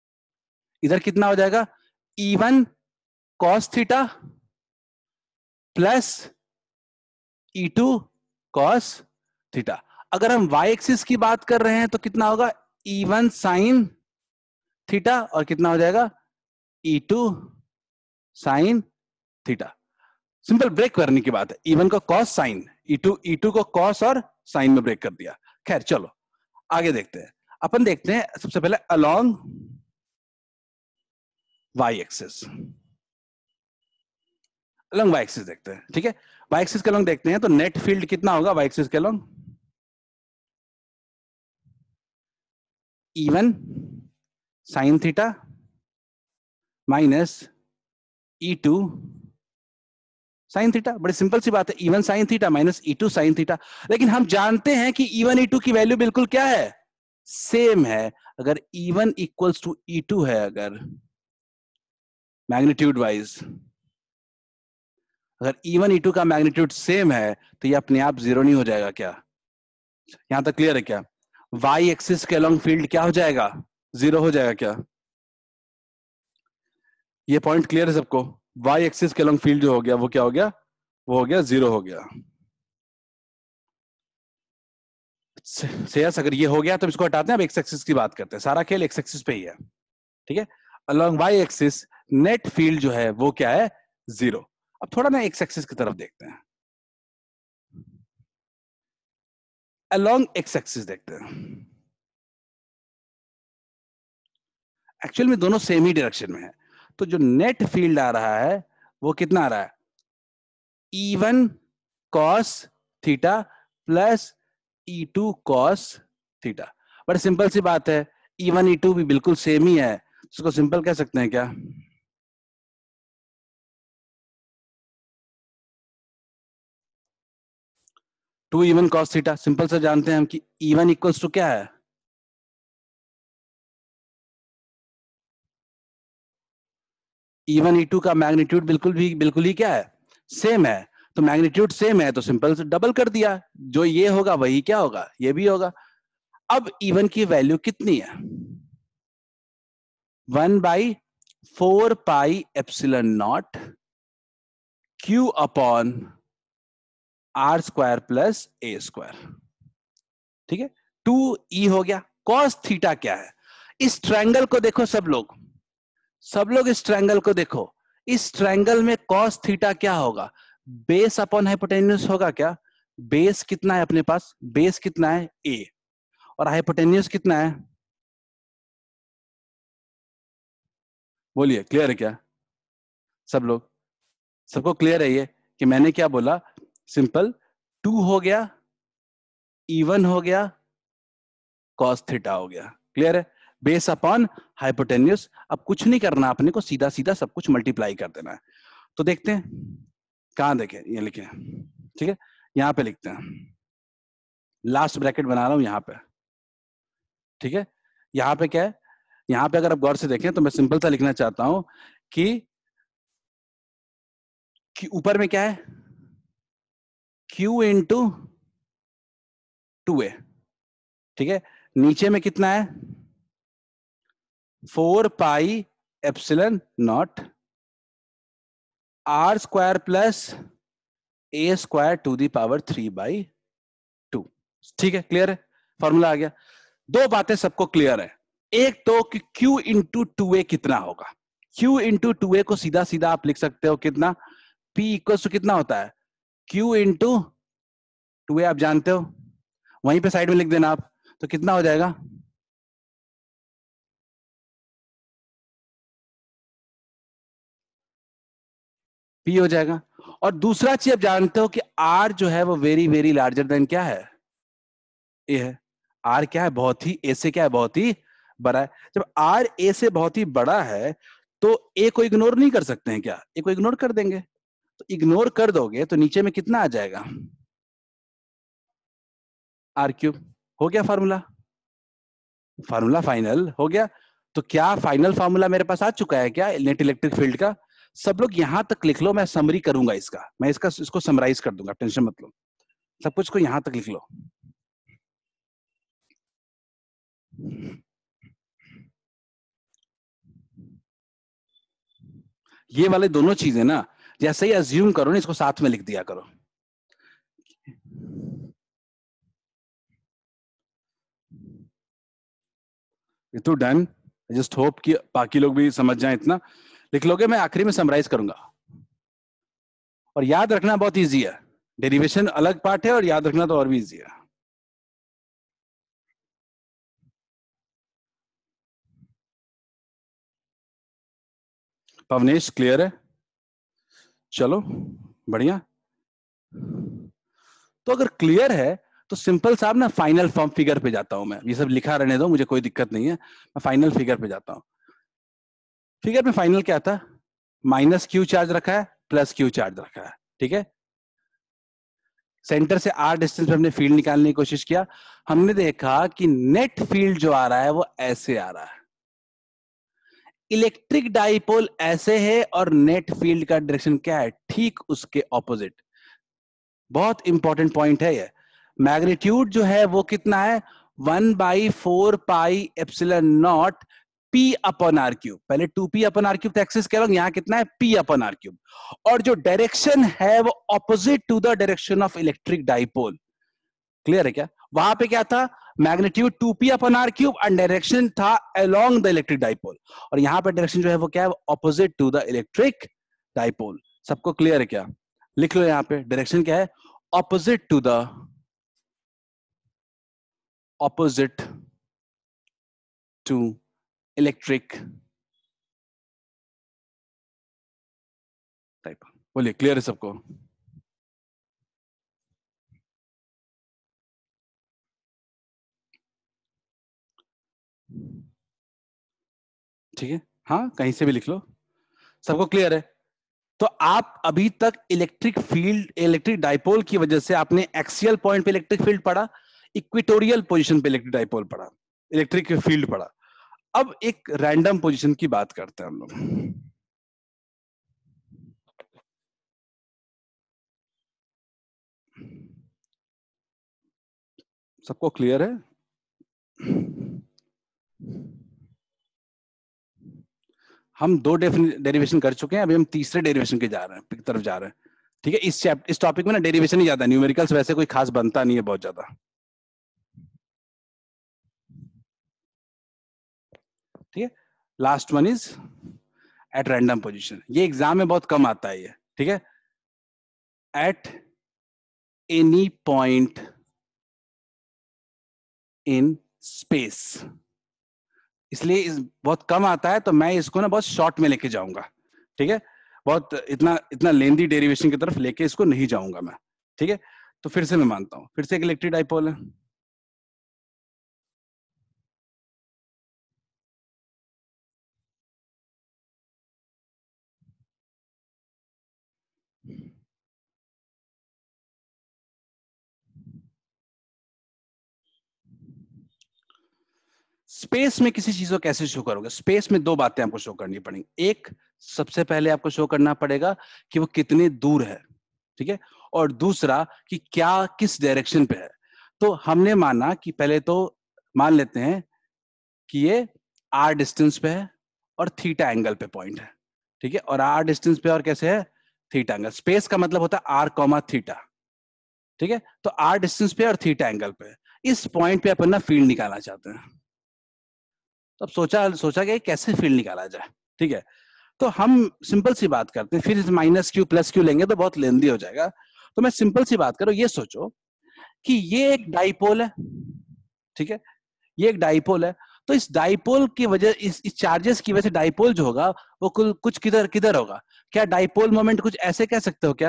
इधर कितना हो जाएगा? E one cos theta plus E two cos theta. अगर हम वाई एक्सिस की बात कर रहे हैं तो कितना होगा, ई वन साइन थीटा और कितना हो जाएगा E two sine theta. Simple break करने की बात है, ई वन को cos sine, E two E two को कॉस और साइन में ब्रेक कर दिया। खैर चलो आगे देखते हैं। अपन देखते हैं सबसे पहले along Y axis, along Y axis देखते हैं। ठीक है, वाई एक्सिस के अलोंग देखते हैं तो नेट फील्ड कितना होगा वाई एक्सिस के along, E one sine theta minus E two sine theta. बड़ी सिंपल सी बात है, E one sine theta minus E two sine theta. लेकिन हम जानते हैं कि ई वन ई टू की वैल्यू बिल्कुल क्या है, सेम है। अगर E one equals to E two है, अगर मैग्नीट्यूड वाइज, अगर ई वन ई टू का मैग्नीट्यूड सेम है तो ये अपने आप जीरो नहीं हो जाएगा क्या? यहां तक क्लियर है क्या? वाई एक्सिस के अलोंग फील्ड क्या हो जाएगा, जीरो हो जाएगा क्या? ये पॉइंट क्लियर है सबको? वाई एक्सिस के अलोंग फील्ड जो हो गया वो क्या हो गया, वो हो गया जीरो हो गया। शेयर्स अगर ये हो गया तो इसको हटाते हैं, अब एक्स एक्सिस की बात करते हैं। सारा खेल एक्स एक्सिस पे ही है। ठीक है, along Y axis net field जो है वो क्या है, जीरो। अब थोड़ा ना एक्स एक्सिस की तरफ देखते हैं, अलोंग एक्स एक्सिस देखते हैं। एक्चुअल में दोनों सेम ही डायरेक्शन में है, तो जो नेट फील्ड आ रहा है वो कितना आ रहा है, E one cos theta plus E two cos theta. बड़ी सिंपल सी बात है, ई वन ई टू भी बिल्कुल सेम ही है, इसको सिंपल कह सकते हैं क्या, two E one cos theta. Simple से जानते हैं हम कि ई वन इक्वल्स टू क्या है, ई वन ई टू का मैग्नीट्यूड बिल्कुल भी बिल्कुल ही क्या है, सेम है। तो मैग्नीट्यूड सेम है तो सिंपल से डबल कर दिया, जो ये होगा वही क्या होगा, ये भी होगा। अब ई वन की वैल्यू कितनी है, one by four pi epsilon not Q upon are square plus A square. ठीक है, टू ई हो गया। कॉस थीटा क्या है, इस ट्रायंगल को देखो सब लोग, सब लोग इस ट्रायंगल को देखो। इस ट्रायंगल में कॉस थीटा क्या होगा, बेस अपॉन हाइपोटेन्यूस होगा क्या? बेस कितना है अपने पास, बेस कितना है ए, और हाइपोटेन्यूस कितना है, बोलिए क्लियर है क्या सब लोग? सबको क्लियर है ये कि मैंने क्या बोला, सिंपल टू हो गया, ई वन हो गया, कॉस थीटा हो गया। क्लियर है, बेस अपॉन हाइपोटेन्यूस। अब कुछ नहीं करना अपने को, सीधा सीधा सब कुछ मल्टीप्लाई कर देना है। तो देखते हैं, कहां देखें, ये लिखे, ठीक है, यहां पे लिखते हैं, लास्ट ब्रैकेट बना रहा हूं यहां पे। ठीक है, यहां पे क्या है, यहां पे अगर आप गौर से देखें तो मैं सिंपल सा लिखना चाहता हूं कि कि ऊपर में क्या है, Q इंटू टू ए। ठीक है, नीचे में कितना है, four pi epsilon naught R square plus A square to the power three by two. ठीक है, क्लियर है, फॉर्मूला आ गया। दो बातें सबको क्लियर है, एक तो कि Q इंटू टू ए कितना होगा। Q इंटू टू ए को सीधा सीधा आप लिख सकते हो कितना, P इक्वल टू कितना होता है, Q इंटू टू ए आप जानते हो, वहीं पे साइड में लिख देना आप, तो कितना हो जाएगा, P हो जाएगा। और दूसरा चीज आप जानते हो कि R जो है वो वेरी वेरी लार्जर देन क्या है, ए है। R क्या है, बहुत ही, ए से क्या है, बहुत ही बड़ा है। जब R ए से बहुत ही बड़ा है तो ए को इग्नोर नहीं कर सकते हैं क्या, ए को इग्नोर कर देंगे, तो इग्नोर कर दोगे तो नीचे में कितना आ जाएगा, आर क्यूब। हो गया फार्मूला, फार्मूला फाइनल हो गया। तो क्या फाइनल फार्मूला मेरे पास आ चुका है क्या नेट इलेक्ट्रिक फील्ड का? सब लोग यहां तक लिख लो, मैं समरी करूंगा इसका, मैं इसका इसको समराइज कर दूंगा, टेंशन मत लो, सब कुछ को यहां तक लिख लो। ये वाले दोनों चीजें ना जैसे ही अज्यूम करो ना, इसको साथ में लिख दिया करो। तो डन, जस्ट होप कि बाकी लोग भी समझ जाएं, इतना लिख लोगे, मैं आखिरी में समराइज करूंगा। और याद रखना बहुत इजी है, डेरिवेशन अलग पार्ट है और याद रखना तो और भी इजी है। पवनेश क्लियर है? चलो बढ़िया। तो अगर क्लियर है तो सिंपल साहब ना फाइनल फॉर्म फिगर पे जाता हूं मैं, ये सब लिखा रहने दो, मुझे कोई दिक्कत नहीं है, मैं फाइनल फिगर पे जाता हूं। फिगर में फाइनल क्या था, माइनस क्यू चार्ज रखा है, प्लस क्यू चार्ज रखा है, ठीक है। सेंटर से आर डिस्टेंस पे हमने फील्ड निकालने की कोशिश किया, हमने देखा कि नेट फील्ड जो आ रहा है वो ऐसे आ रहा है। इलेक्ट्रिक डाइपोल ऐसे है और नेट फील्ड का डायरेक्शन क्या है, ठीक उसके ऑपोजिट। बहुत इंपॉर्टेंट पॉइंट है ये। मैग्नीट्यूड जो है वो कितना है, one by four pi epsilon not P upon R cube. पहले two P upon R cube axis कह रहा हूं, यहां कितना है पी अपॉन आर क्यूब। और जो डायरेक्शन है वो opposite to the direction of electric dipole. Clear है क्या? वहां पे क्या था, magnitude two P upon R cube and direction था अलोंग द इलेक्ट्रिक डाइपोल। और यहां पे डायरेक्शन जो है वो क्या है, opposite to the electric dipole. सबको क्लियर है क्या? लिख लो यहां पे डायरेक्शन क्या है, opposite to the opposite to electric dipole. बोलिए क्लियर है सबको? ठीक है, हाँ कहीं से भी लिख लो, सबको क्लियर है? तो आप अभी तक इलेक्ट्रिक फील्ड, इलेक्ट्रिक डाइपोल की वजह से आपने एक्सियल पॉइंट पे इलेक्ट्रिक फील्ड पढ़ा, इक्वेटोरियल पोजीशन पे इलेक्ट्रिक डाइपोल पढ़ा, इलेक्ट्रिक फील्ड पढ़ा। अब एक रैंडम पोजीशन की बात करते हैं हम लोग। सबको क्लियर है? हम दो डेरिवेशन कर चुके हैं, अभी हम तीसरे डेरिवेशन के जा रहे हैं, तरफ जा रहे हैं। ठीक है, इस चैप्टर इस टॉपिक में ना डेरिवेशन ही ज्यादा, न्यूमेरिकल्स वैसे कोई खास बनता नहीं है बहुत ज्यादा। ठीक है, last one is at random position. ये एग्जाम में बहुत कम आता है ये। ठीक है, at any point in space, इसलिए इस बहुत कम आता है, तो मैं इसको ना बहुत शॉर्ट में लेके जाऊंगा। ठीक है, बहुत इतना इतना लेंदी डेरिवेशन की तरफ लेके इसको नहीं जाऊंगा मैं। ठीक है, तो फिर से मैं मानता हूं, फिर से एक इलेक्ट्रिक डाइपोल है। स्पेस में किसी चीज को कैसे शो करोगे? स्पेस में दो बातें आपको शो करनी पड़ेंगी। एक, सबसे पहले आपको शो करना पड़ेगा कि वो कितने दूर है। ठीक है, और दूसरा कि क्या किस डायरेक्शन पे है। तो हमने माना कि पहले तो मान लेते हैं कि ये आर डिस्टेंस पे है और थीटा एंगल पे पॉइंट है। ठीक है, और आर डिस्टेंस पे और कैसे है, थीटा एंगल। स्पेस का मतलब होता है आर कॉमा थीटा। ठीक है, तो आर डिस्टेंस पे और थीटा एंगल पे, इस पॉइंट पे अपन ना फील्ड निकालना चाहते हैं। तो अब सोचा सोचा गया कैसे फील्ड निकाला जाए। ठीक है, तो हम सिंपल सी बात करते हैं, फिर माइनस क्यू प्लस क्यू लेंगे तो बहुत लेंदी हो जाएगा। तो मैं सिंपल सी बात करूं, ये सोचो कि ये एक डाइपोल है। ठीक है, ये एक डाइपोल है, तो इस डाइपोल की वजह, इस, इस चार्जेस की वजह से डाइपोल जो होगा वो कुल कुछ किधर किधर होगा। क्या डाइपोल मोमेंट कुछ ऐसे कह सकते हो क्या,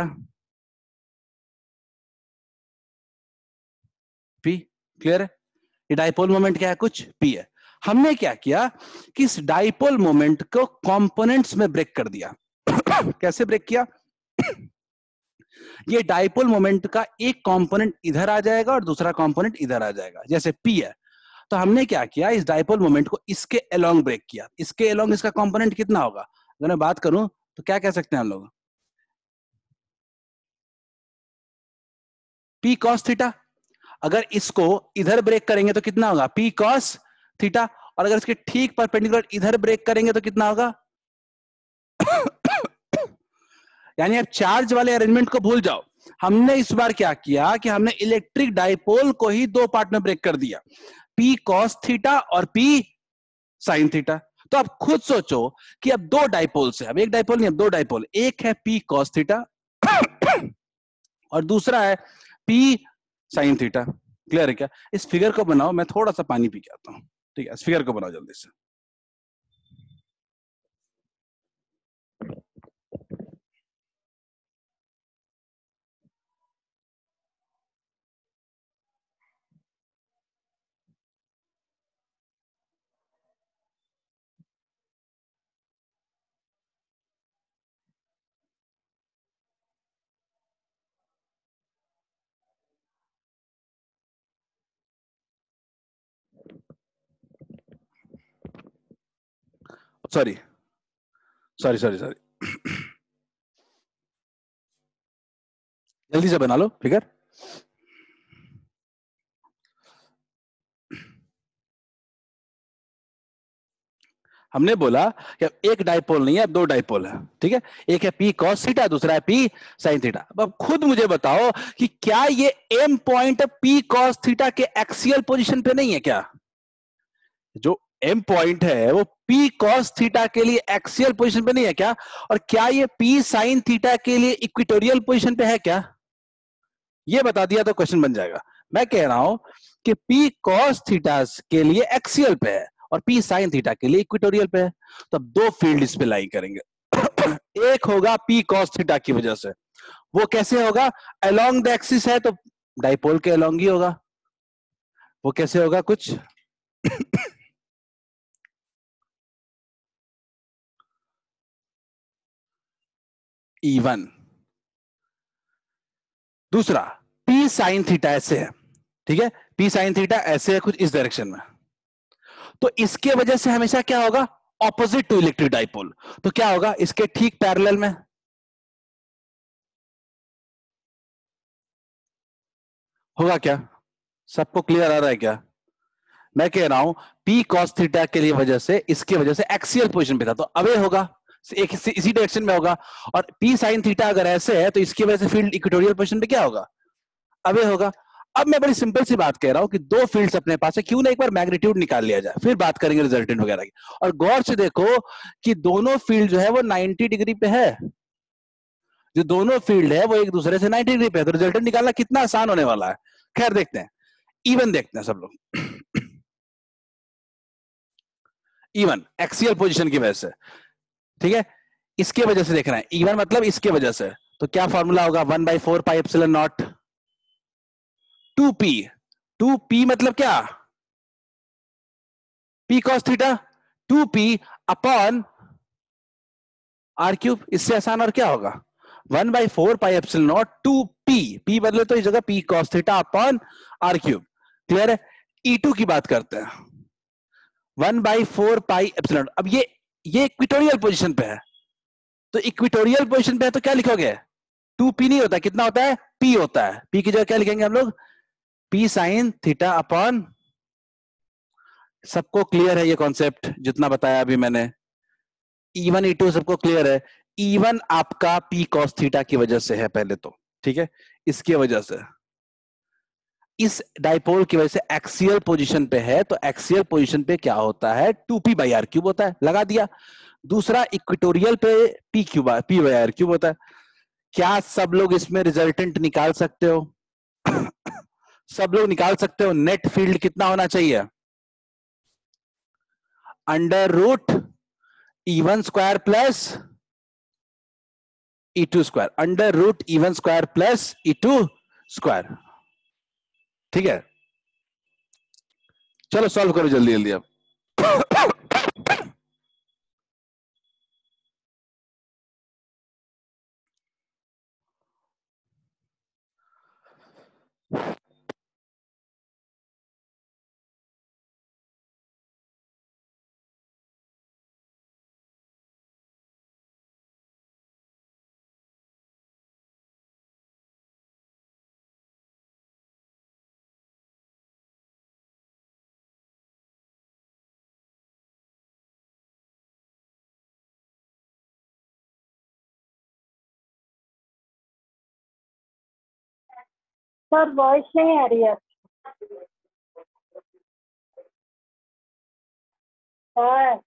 पी? क्लियर है, ये डाइपोल मोमेंट क्या है, कुछ पी है। हमने क्या किया कि इस डाइपोल मोमेंट को कंपोनेंट्स में ब्रेक कर दिया। कैसे ब्रेक किया? ये डाइपोल मोमेंट का एक कंपोनेंट इधर आ जाएगा और दूसरा कंपोनेंट इधर आ जाएगा, जैसे पी है। तो हमने क्या किया, इस डाइपोल मोमेंट को इसके अलोंग ब्रेक किया। इसके अलोंग इसका कंपोनेंट कितना होगा, अगर मैं बात करूं तो क्या कह सकते हैं हम लोग, पी कॉस थीटा। अगर इसको इधर ब्रेक करेंगे तो कितना होगा, पी कॉस थीटा। और अगर इसके ठीक परपेंडिकुलर इधर ब्रेक करेंगे तो कितना होगा यानी आप चार्ज वाले अरेंजमेंट को भूल जाओ। हमने इस बार क्या किया कि हमने इलेक्ट्रिक डाइपोल को ही दो पार्ट में ब्रेक कर दिया, पी कॉस थीटा और पी साइन थीटा। तो आप खुद सोचो कि अब दो डाइपोल्स है, अब एक डाइपोल नहीं, अब दो डाइपोल, एक है पी कॉस थीटा और दूसरा है पी साइन थीटा। क्लियर है क्या? इस फिगर को बनाओ, मैं थोड़ा सा पानी पी के आता हूं। ठीक है, इस फिगर को बनाओ जल्दी से। सॉरी सॉरी सॉरी सॉरी जल्दी से बना लो फिगर। हमने बोला कि अब एक डाइपोल नहीं है, अब दो डाइपोल है। ठीक है, एक है पी कॉस थीटा, दूसरा है पी साइन थीटा। अब अब खुद मुझे बताओ कि क्या ये M point P cos theta के एक्सियल पोजीशन पे नहीं है क्या? जो एम पॉइंट है वो पी कॉस थीटा के लिए एक्सियल पोजीशन पे नहीं है क्या? और क्या ये पी साइन थीटा के लिए इक्वेटोरियल पोजीशन पे है क्या? ये बता दिया तो क्वेश्चन बन जाएगा। मैं कह रहा हूं कि पी कॉस थीटा के लिए एक्सियल पे है और पी साइन थीटा के लिए इक्वेटोरियल पे है। तो अब दो फील्ड इस पे लाई करेंगे। एक होगा पी कॉस थीटा की वजह से, वो कैसे होगा? अलोंग द एक्सिस है तो डाइपोल के अलोंग ही होगा। वो कैसे होगा? कुछ ई वन। दूसरा पी साइन थीटा ऐसे है, ठीक है, पी साइन थीटा ऐसे है कुछ इस डायरेक्शन में, तो इसके वजह से हमेशा क्या होगा? Opposite to electric dipole. तो क्या होगा? इसके ठीक पैरेलल में होगा क्या? सबको क्लियर आ रहा है क्या? मैं कह रहा हूं पी कॉस थीटा के लिए वजह से, इसके वजह से एक्सियल पोजीशन पे था तो अवे होगा, एक इसी डायरेक्शन में होगा। और पी साइन थीटा अगर ऐसे है तो इसकी वजह से फील्ड इक्वेटोरियल पोजीशन पे क्या होगा? अवे होगा। अब मैं बड़ी सिंपल सी बात कह रहा हूं कि दो फील्ड्स अपने पास है, क्यों ना एक बार मैग्नीट्यूड निकाल लिया जाए, फिर बात करेंगे रिजल्टेंट वगैरह की। और गौर से देखो कि दोनों फील्ड जो है वो नाइंटी डिग्री पे है। जो दोनों फील्ड है वो एक दूसरे से नाइंटी डिग्री पे है, तो रिजल्टेंट निकालना कितना आसान होने वाला है। खैर देखते हैं, इवन देखते हैं सब लोग। इवन एक्सियल पोजीशन की वजह से, ठीक है, इसके वजह से देखना है। इवन मतलब इसके वजह से, तो क्या फॉर्मूला होगा? One by four pi epsilon naught two P. Two P मतलब क्या? P cos theta, two P upon R cube. इससे आसान और क्या होगा? One by four pi epsilon naught two P, P बदले तो इस जगह P cos theta upon R cube. Clear है? ई टू की बात करते हैं, one by four pi epsilon. अब ये ये इक्वेटोरियल पोजीशन पे है, तो इक्वेटोरियल पोजीशन पे है तो क्या लिखोगे? टू पी नहीं होता, कितना होता है? पी होता है। पी की जगह क्या लिखेंगे हम लोग? पी साइन थीटा अपॉन, सबको क्लियर है ये कॉन्सेप्ट जितना बताया अभी मैंने? ई वन ई टू सबको क्लियर है? ई वन आपका पी कॉस थीटा की वजह से है पहले तो, ठीक है, इसकी वजह से, इस डाइपोल की वजह से एक्सियल पोजीशन पे है, तो एक्सियल पोजीशन पे क्या होता है? Two P by R cube होता है, लगा दिया। दूसरा इक्वेटोरियल पे P cube P by R cube होता है। क्या सब लोग इसमें रिजल्टेंट निकाल सकते हो? सब लोग निकाल सकते हो नेट फील्ड कितना होना चाहिए? Under root E one square plus E two square, under root E one square plus E two square. ठीक है, चलो सॉल्व करो जल्दी जल्दी अब। सर वॉइस नहीं आ रही है। हाँ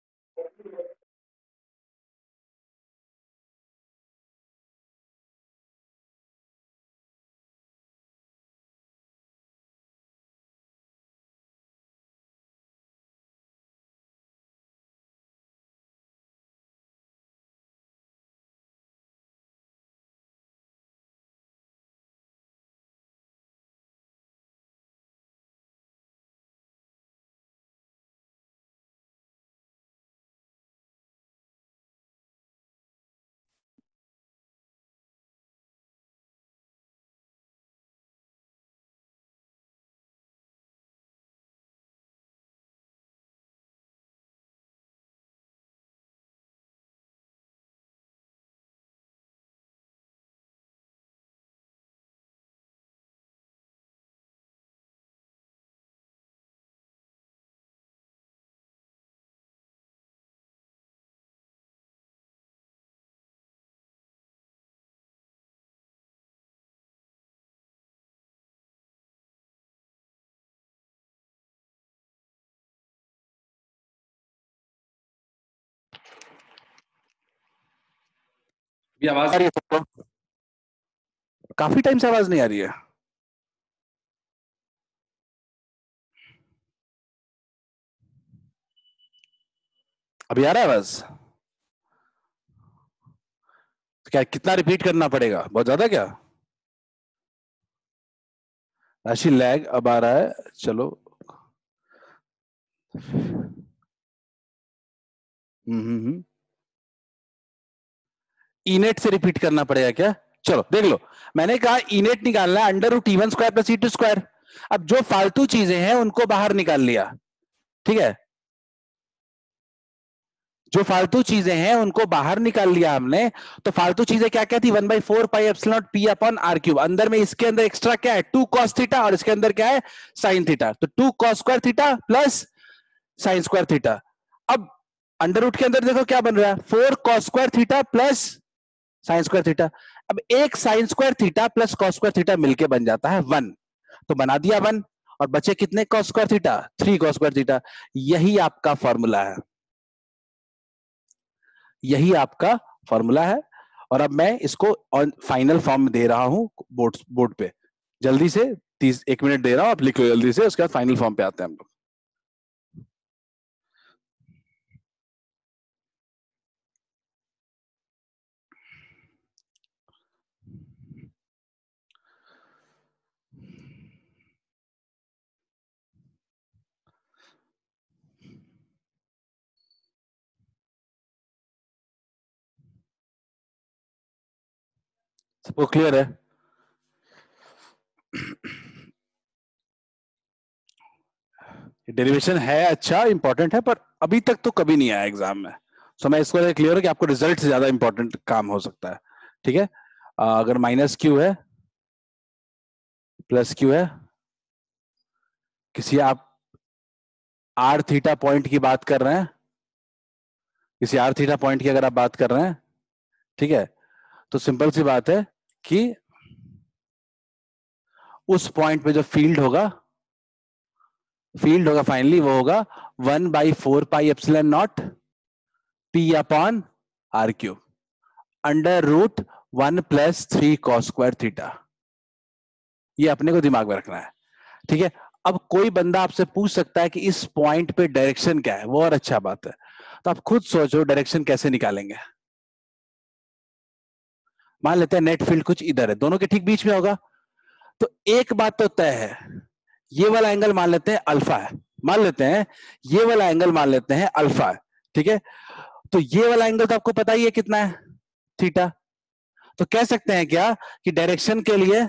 ये आवाज आ रही है सबको? काफी टाइम से आवाज नहीं आ रही है। अभी आ रहा है आवाज? क्या कितना रिपीट करना पड़ेगा? बहुत ज्यादा क्या? राशि लैग अब आ रहा है। चलो हम्म हम्म इनेट से रिपीट करना पड़ेगा क्या? चलो देख लो, मैंने कहा इनेट निकालना है under root E one square plus E two square. अब जो फालतू चीजें हैं उनको बाहर निकाल लिया, ठीक है? जो फालतू चीजें हैं उनको बाहर निकाल लिया हमने। तो फालतू चीजें क्या क्या थी? One by four pi epsilon not P upon R cube. अंदर में इसके अंदर एक्स्ट्रा क्या है? टू कॉस थीटा, और इसके अंदर क्या है? Sine theta. तो two cos square theta plus sine square theta. अब अंडर रूट के अंदर देखो क्या बन रहा है? Four cos square theta plus sine square theta. अब एक sine square theta plus cos square theta मिलके बन जाता है वन। तो बना दिया वन, और बचे कितने cos square theta? Three cos square theta. यही आपका फॉर्मूला है, यही आपका फॉर्मूला है। और अब मैं इसको फाइनल फॉर्म दे रहा हूं बोर्ड बोर्ड पे। जल्दी से तीस एक मिनट दे रहा हूं, आप लिख लो जल्दी से, उसके बाद फाइनल फॉर्म पे आते हैं हम लोग। सबको क्लियर है? डेरिवेशन है अच्छा, इंपॉर्टेंट है, पर अभी तक तो कभी नहीं आया एग्जाम में। सो मैं इसको क्लियर है कि आपको रिजल्ट से ज्यादा इंपॉर्टेंट काम हो सकता है, ठीक है? आ, अगर माइनस क्यू है प्लस क्यू है, किसी आप आर थीटा पॉइंट की बात कर रहे हैं, किसी आर थीटा पॉइंट की अगर आप बात कर रहे हैं, ठीक है, तो सिंपल सी बात है कि उस पॉइंट पे जो फील्ड होगा, फील्ड होगा फाइनली वो होगा one by four pi epsilon not P upon R cube under root one plus three cos square theta. ये अपने को दिमाग में रखना है, ठीक है? अब कोई बंदा आपसे पूछ सकता है कि इस पॉइंट पे डायरेक्शन क्या है, वो और अच्छा बात है। तो आप खुद सोचो डायरेक्शन कैसे निकालेंगे। मान लेते हैं नेट फील्ड कुछ इधर है, दोनों के ठीक बीच में होगा। तो एक बात तो तय है, ये वाला एंगल मान लेते हैं अल्फा है, मान लेते हैं ये वाला एंगल मान लेते हैं अल्फा है, ठीक है? तो ये वाला एंगल तो आपको पता ही है कितना है? थीटा। तो कह सकते हैं क्या कि डायरेक्शन के लिए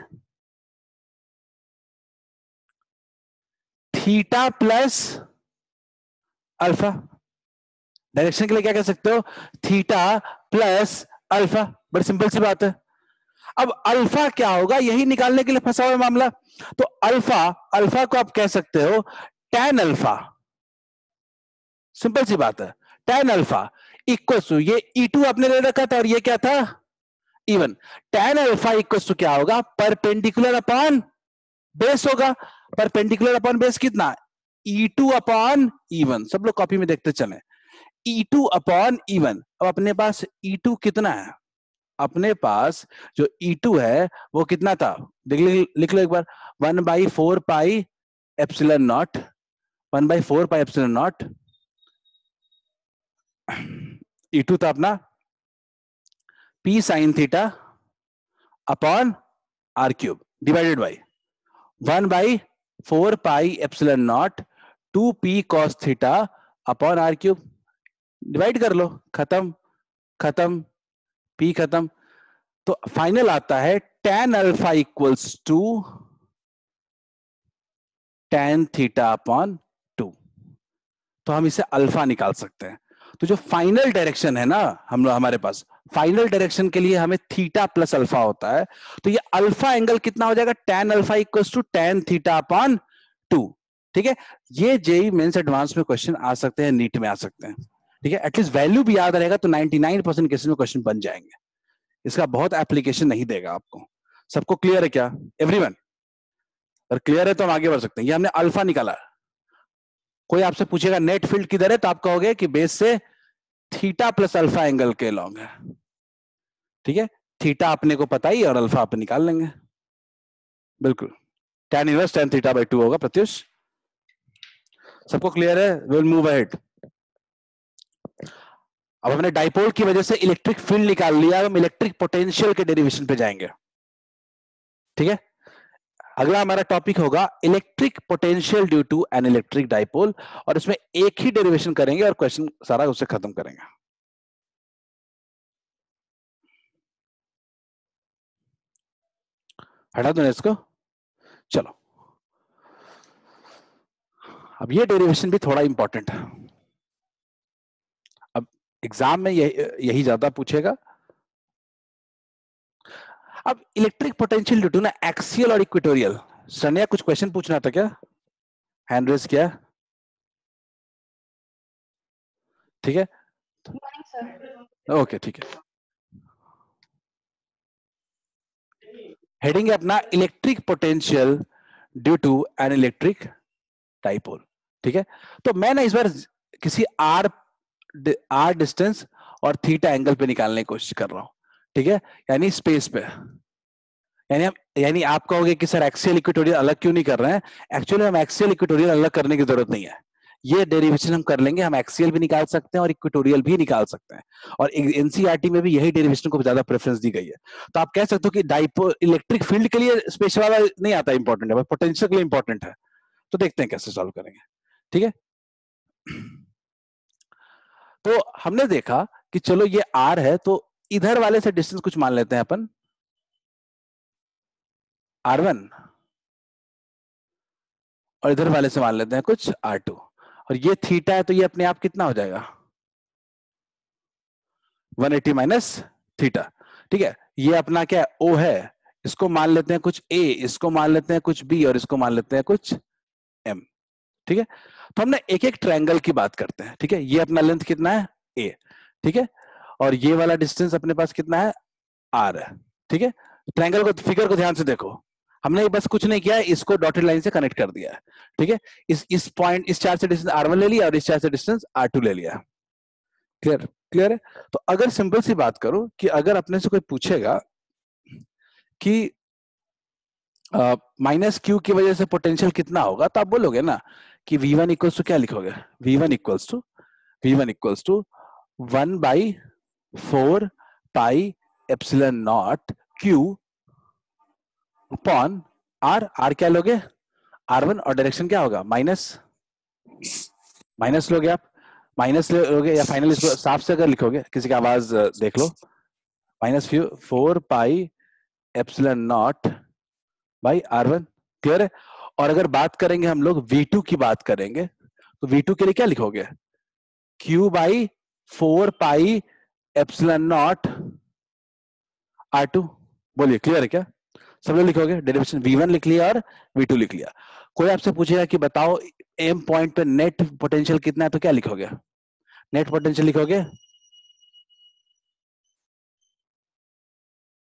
थीटा प्लस अल्फा। डायरेक्शन के लिए क्या कह सकते हो? Theta plus alpha. बड़ी सिंपल सी बात है। अब अल्फा क्या होगा, यही निकालने के लिए फंसा हुआ मामला। तो अल्फा, अल्फा को आप कह सकते हो टैन अल्फा। सिंपल सी बात है, टैन अल्फा इक्वल टू ये ई टू आपने ले रखा था, और ये क्या था? Even. tan alpha equals to क्या होगा, परपेंडिकुलर अपॉन बेस होगा। परपेंडिकुलर अपॉन बेस कितना, E two upon E one. सब लोग कॉपी में देखते चले, E two upon E one. अब अपने पास ई टू कितना है, अपने पास जो ई टू है वो कितना था, देख लिख लो एक बार, one by four pi epsilon not, one by four pi epsilon naught. E two था अपना P sine theta upon R cube divided by one by four pi epsilon naught two P cos theta upon R cube. Divide कर लो, खत्म खत्म, पी खत्म। तो फाइनल आता है tan alpha equals to tan theta upon two. तो हम इसे अल्फा निकाल सकते हैं। तो जो फाइनल डायरेक्शन है ना हम लोग, हमारे पास फाइनल डायरेक्शन के लिए हमें थीटा प्लस अल्फा होता है। तो ये अल्फा एंगल कितना हो जाएगा, tan alpha equals to tan theta upon two. ठीक है, ये जेई मेंस एडवांस में क्वेश्चन आ सकते हैं, नीट में आ सकते हैं। ठीक है, एटलीस्ट वैल्यू भी याद रहेगा तो निन्यानवे परसेंट केसेस में क्वेश्चन बन जाएंगे। इसका बहुत एप्लीकेशन नहीं देगा आपको। सबको क्लियर है क्या एवरीवन? अगर क्लियर है तो हम आगे बढ़ सकते हैं। ये हमने अल्फा निकाला। कोई आपसे पूछेगा नेट फील्ड किधर है, तो आप कहोगे कि बेस से थीटा प्लस अल्फा एंगल के लॉन्ग है। ठीक है, थीटा अपने को पता ही और अल्फा अपन निकाल लेंगे। बिल्कुल, tan inverse tan theta by two होगा। प्रत्युष, सबको क्लियर है? Will move ahead. अब हमने डाइपोल की वजह से इलेक्ट्रिक फील्ड निकाल लिया, हम इलेक्ट्रिक पोटेंशियल के डेरिवेशन पे जाएंगे। ठीक है, अगला हमारा टॉपिक होगा electric potential due to an electric dipole, और इसमें एक ही डेरिवेशन करेंगे और क्वेश्चन सारा उससे खत्म करेंगे। हटा दो इसको, चलो। अब ये डेरिवेशन भी थोड़ा इंपॉर्टेंट है, अब एग्जाम में यही यही ज्यादा पूछेगा। अब इलेक्ट्रिक पोटेंशियल ड्यू टू ना एक्सियल और इक्वेटोरियल। सनिया कुछ क्वेश्चन पूछना था क्या? हैंड रेज किया। ठीक है, ओके ठीक है। हेडिंग है अपना electric potential due to an electric dipole. ठीक है, तो मैं ना इस बार किसी आर आर डिस्टेंस और थीटा एंगल पे निकालने की कोशिश कर रहा हूं। ठीक है, यानी स्पेस पे, यानी हम यानी आप कहोगे कि सर एक्सियल इक्वेटोरियल अलग क्यों नहीं कर रहे हैं? एक्चुअली हम एक्सियल इक्वेटोरियल अलग करने की जरूरत नहीं है। ये डेरिवेशन हम कर लेंगे, हम एक्सियल भी निकाल सकते हैं और इक्वेटोरियल भी निकाल सकते हैं, और एनसीईआरटी में भी यही डेरिवेशन को ज्यादा प्रेफरेंस दी गई है। तो आप कह सकते हो कि डाइपोल इलेक्ट्रिक फील्ड के लिए स्पेस वाला नहीं आता, इंपॉर्टेंट है, पोटेंशियल के लिए इंपॉर्टेंट है। तो देखते हैं कैसे सॉल्व करेंगे। ठीक है, तो हमने देखा कि चलो ये आर है, तो इधर वाले से डिस्टेंस कुछ मान लेते हैं अपन आर वन, और इधर वाले से मान लेते हैं कुछ आर टू, और ये थीटा है तो ये अपने आप कितना हो जाएगा वन एटी माइनस थीटा। ठीक है, ये अपना क्या ओ है, इसको मान लेते हैं कुछ ए, इसको मान लेते हैं कुछ बी, और इसको मान लेते हैं कुछ एम। ठीक है, तो हमने एक एक ट्रायंगल की बात करते हैं। ठीक है, ये अपना लेंथ कितना है ए, ठीक है, और ये वाला डिस्टेंस अपने पास कितना है आर है। ठीक है, ट्रायंगल को फिगर को ध्यान से देखो, हमने बस कुछ नहीं किया है, इसको डॉटेड लाइन से कनेक्ट कर दिया है। ठीक है, इस इस पॉइंट इस चार्ज से डिस्टेंस आर वन ले लिया और इस चार्ज से डिस्टेंस आर टू ले लिया। क्लियर क्लियर है? तो अगर सिंपल सी बात करो कि अगर अपने से कोई पूछेगा कि माइनस क्यू की वजह से पोटेंशियल कितना होगा, तो आप बोलोगे ना कि वी वन इक्वल्स टू क्या लिखोगे, V one equals to V one equals to one by four pi epsilon not Q upon R. R क्या लोगे, आर वन, और डायरेक्शन क्या होगा माइनस, माइनस लोगे आप, माइनस लोगे, या फाइनल इसको साफ से अगर लिखोगे, किसी की आवाज देख लो, minus four pi epsilon naught by are one. Clear है? और अगर बात करेंगे हम लोग वी टू की बात करेंगे, तो वी टू के लिए क्या लिखोगे, Q by four pi epsilon naught R two. बोलिए क्लियर है क्या? सब लोग लिखोगे, डेरिवेशन वी वन लिख लिया और वी टू लिख लिया। कोई आपसे पूछेगा कि बताओ एम पॉइंट पे नेट पोटेंशियल कितना है, तो क्या लिखोगे, नेट पोटेंशियल लिखोगे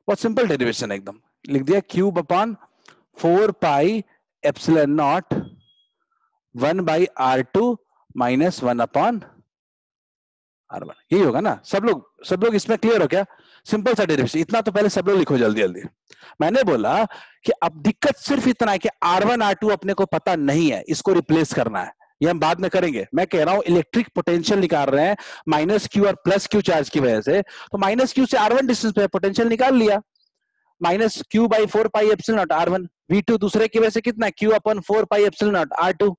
बहुत सिंपल डेरिवेशन है एकदम, लिख दिया cube upon four pi epsilon not one by are two minus one upon are one, यही होगा ना। सब लोग सब लोग इसमें क्लियर हो क्या? सिंपल सा डेरिवेशन, इतना तो पहले सब लोग लिखो जल्दी जल्दी। मैंने बोला कि अब दिक्कत सिर्फ इतना है कि आर वन आर टू अपने को पता नहीं है, इसको रिप्लेस करना है, ये हम बाद में करेंगे। मैं कह रहा हूं इलेक्ट्रिक पोटेंशियल निकाल रहे हैं माइनस क्यू और प्लस क्यू चार्ज की वजह से, तो माइनस क्यू से आर वन डिस्टेंस पे पोटेंशियल निकाल लिया, minus Q by four pi epsilon naught R one, V two दूसरे की वजह से कितना है Q upon four pi epsilon naught R two,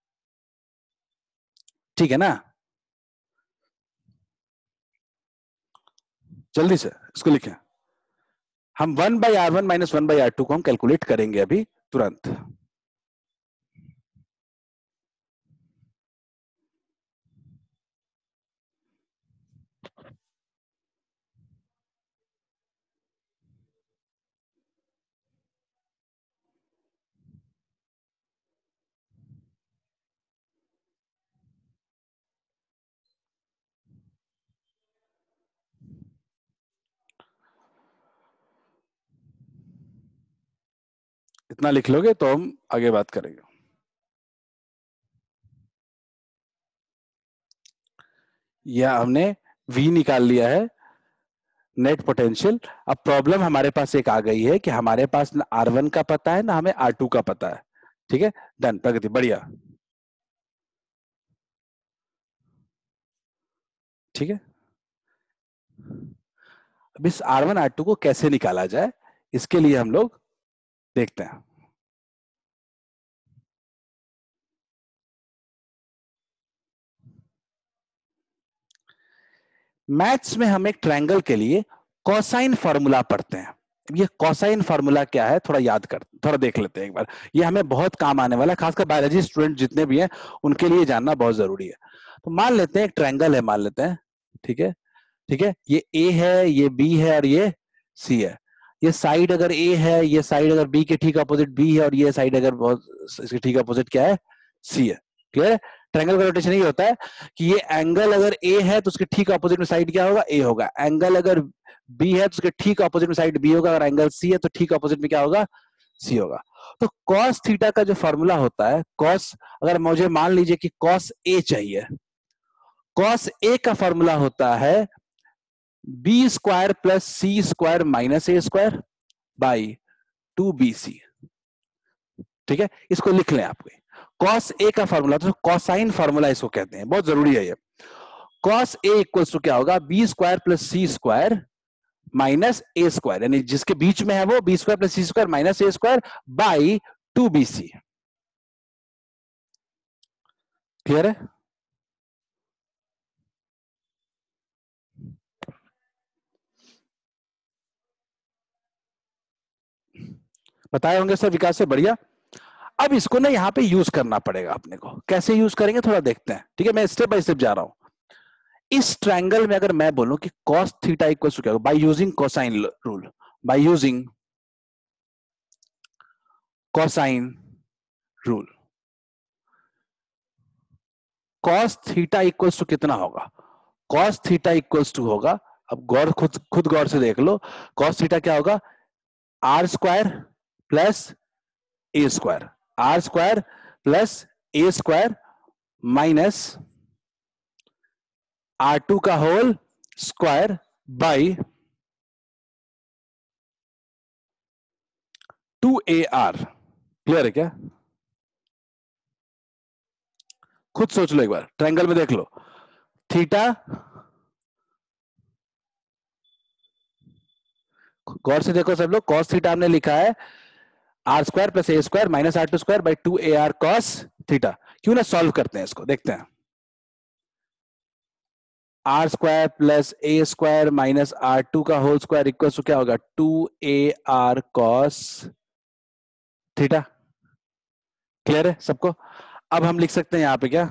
ठीक है ना। जल्दी से इसको लिखें, हम one by are one minus one by are two को हम कैलकुलेट करेंगे अभी तुरंत। इतना लिख लोगे तो हम आगे बात करेंगे। यह हमने V निकाल लिया है नेट पोटेंशियल। अब प्रॉब्लम हमारे पास एक आ गई है कि हमारे पास ना आर वन का पता है ना हमें आर टू का पता है, ठीक है। डन, प्रगति बढ़िया, ठीक है। अब इस आर वन आर टू को कैसे निकाला जाए, इसके लिए हम लोग देखते हैं। मैथ्स में हम एक ट्रायंगल के लिए कोसाइन फार्मूला पढ़ते हैं। ये कोसाइन फार्मूला क्या है थोड़ा याद कर, थोड़ा देख लेते हैं एक बार, ये हमें बहुत काम आने वाला है, खासकर बायोलॉजी स्टूडेंट जितने भी हैं उनके लिए जानना बहुत जरूरी है। तो मान लेते हैं एक ट्रायंगल है, मान लेते हैं, ठीक है, ठीक है। ये ए है, ये बी है और ये सी है। ये साइड अगर ए है, ये साइड अगर बी के ठीक अपोजिट बी है, और ये साइड अगर बहुत इसके ठीक अपोजिट क्या है, सी है। क्लियर है? ट्रायंगल का रोटेशन ये होता है कि ये एंगल अगर ए है तो उसके ठीक अपोजिट में साइड क्या होगा, ए होगा। एंगल अगर बी है तो उसके ठीक अपोजिट में साइड बी होगा। अगर एंगल सी है तो ठीक अपोजिट में क्या होगा, सी होगा। तो कॉस थीटा का जो फॉर्मूला होता है, कॉस, अगर मुझे मान लीजिए कि कॉस ए चाहिए, कॉस ए का फॉर्मूला होता है B square plus C square minus A square by two B C, ठीक है। इसको लिख लें आपको, कॉस ए का फॉर्मूला, तो कॉसाइन फॉर्मूला इसको कहते हैं, बहुत जरूरी है ये। कॉस ए इक्वल्स टू क्या होगा, B square plus C square minus A square, यानी जिसके बीच में है वो B square plus C square minus A square by two B C. Clear है? बताए होंगे सर विकास से, बढ़िया। अब इसको ना यहाँ पे यूज करना पड़ेगा अपने को, कैसे यूज करेंगे थोड़ा देखते हैं, ठीक है। मैं स्टेप बाय स्टेप जा रहा हूं। इस ट्रायंगल में अगर मैं बोलूं कि cos थीटा इक्वल्स टू क्या होगा, by using cosine rule, by using cosine rule, cos theta equals to कितना होगा, cos थीटा इक्वल्स टू होगा, अब गौर खुद खुद गौर से देख लो, cos थीटा क्या होगा, आर स्क्वायर प्लस ए स्क्वायर, आर स्क्वायर प्लस ए स्क्वायर माइनस आर टू का whole square by two A R. Clear है क्या? खुद सोच लो एक बार, ट्रायंगल में देख लो, थीटा, गौर से देखो सब लोग, कॉस थीटा हमने लिखा है R square plus A square minus R two square by two A R cos theta. क्यों ना सॉल्व करते हैं इसको, देखते हैं। आर स्क्वायर प्लस ए स्क्वायर माइनस आर टू का होल स्क्वायर इक्वल टू क्या होगा, two A R cos theta. Clear है सबको? अब हम लिख सकते हैं यहां पे क्या,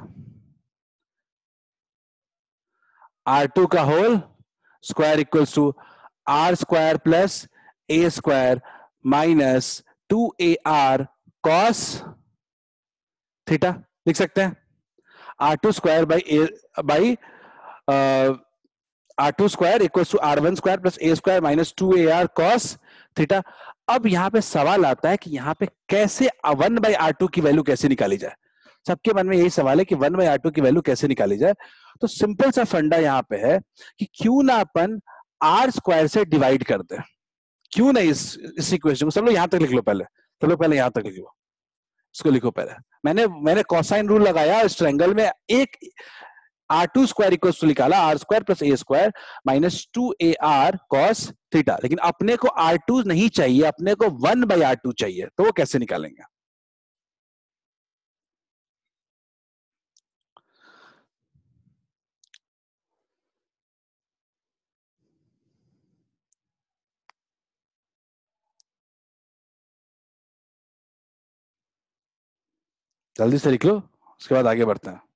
आर टू का whole square equals to are square plus A square minus two A R cos theta. लिख सकते हैं are two square by A by are two square equal to R one square plus A square minus two A R cos theta. अब यहाँ पे सवाल आता है कि यहाँ पे कैसे वन बाई आर टू की वैल्यू कैसे निकाली जाए। सबके मन में यही सवाल है कि वन बाई आर टू की वैल्यू कैसे निकाली जाए। तो सिंपल सा फंडा यहाँ पे है कि क्यों ना अपन आर स्क्वायर से डिवाइड कर दे। क्यों नहीं इस इस इक्वेशन को, सब लोग यहां तक लिख लो पहले, सब लोग पहले यहां तक लिख लो, इसको लिखो पहले। मैंने मैंने कोसाइन रूल लगाया इस ट्रायंगल में, एक r two square equal to निकाला r square plus A square minus two A R cos theta. लेकिन अपने को आर टू नहीं चाहिए, अपने को वन बाई आर टू चाहिए, तो वो कैसे निकालेंगे? जल्दी से लिख लो, उसके बाद आगे बढ़ते हैं।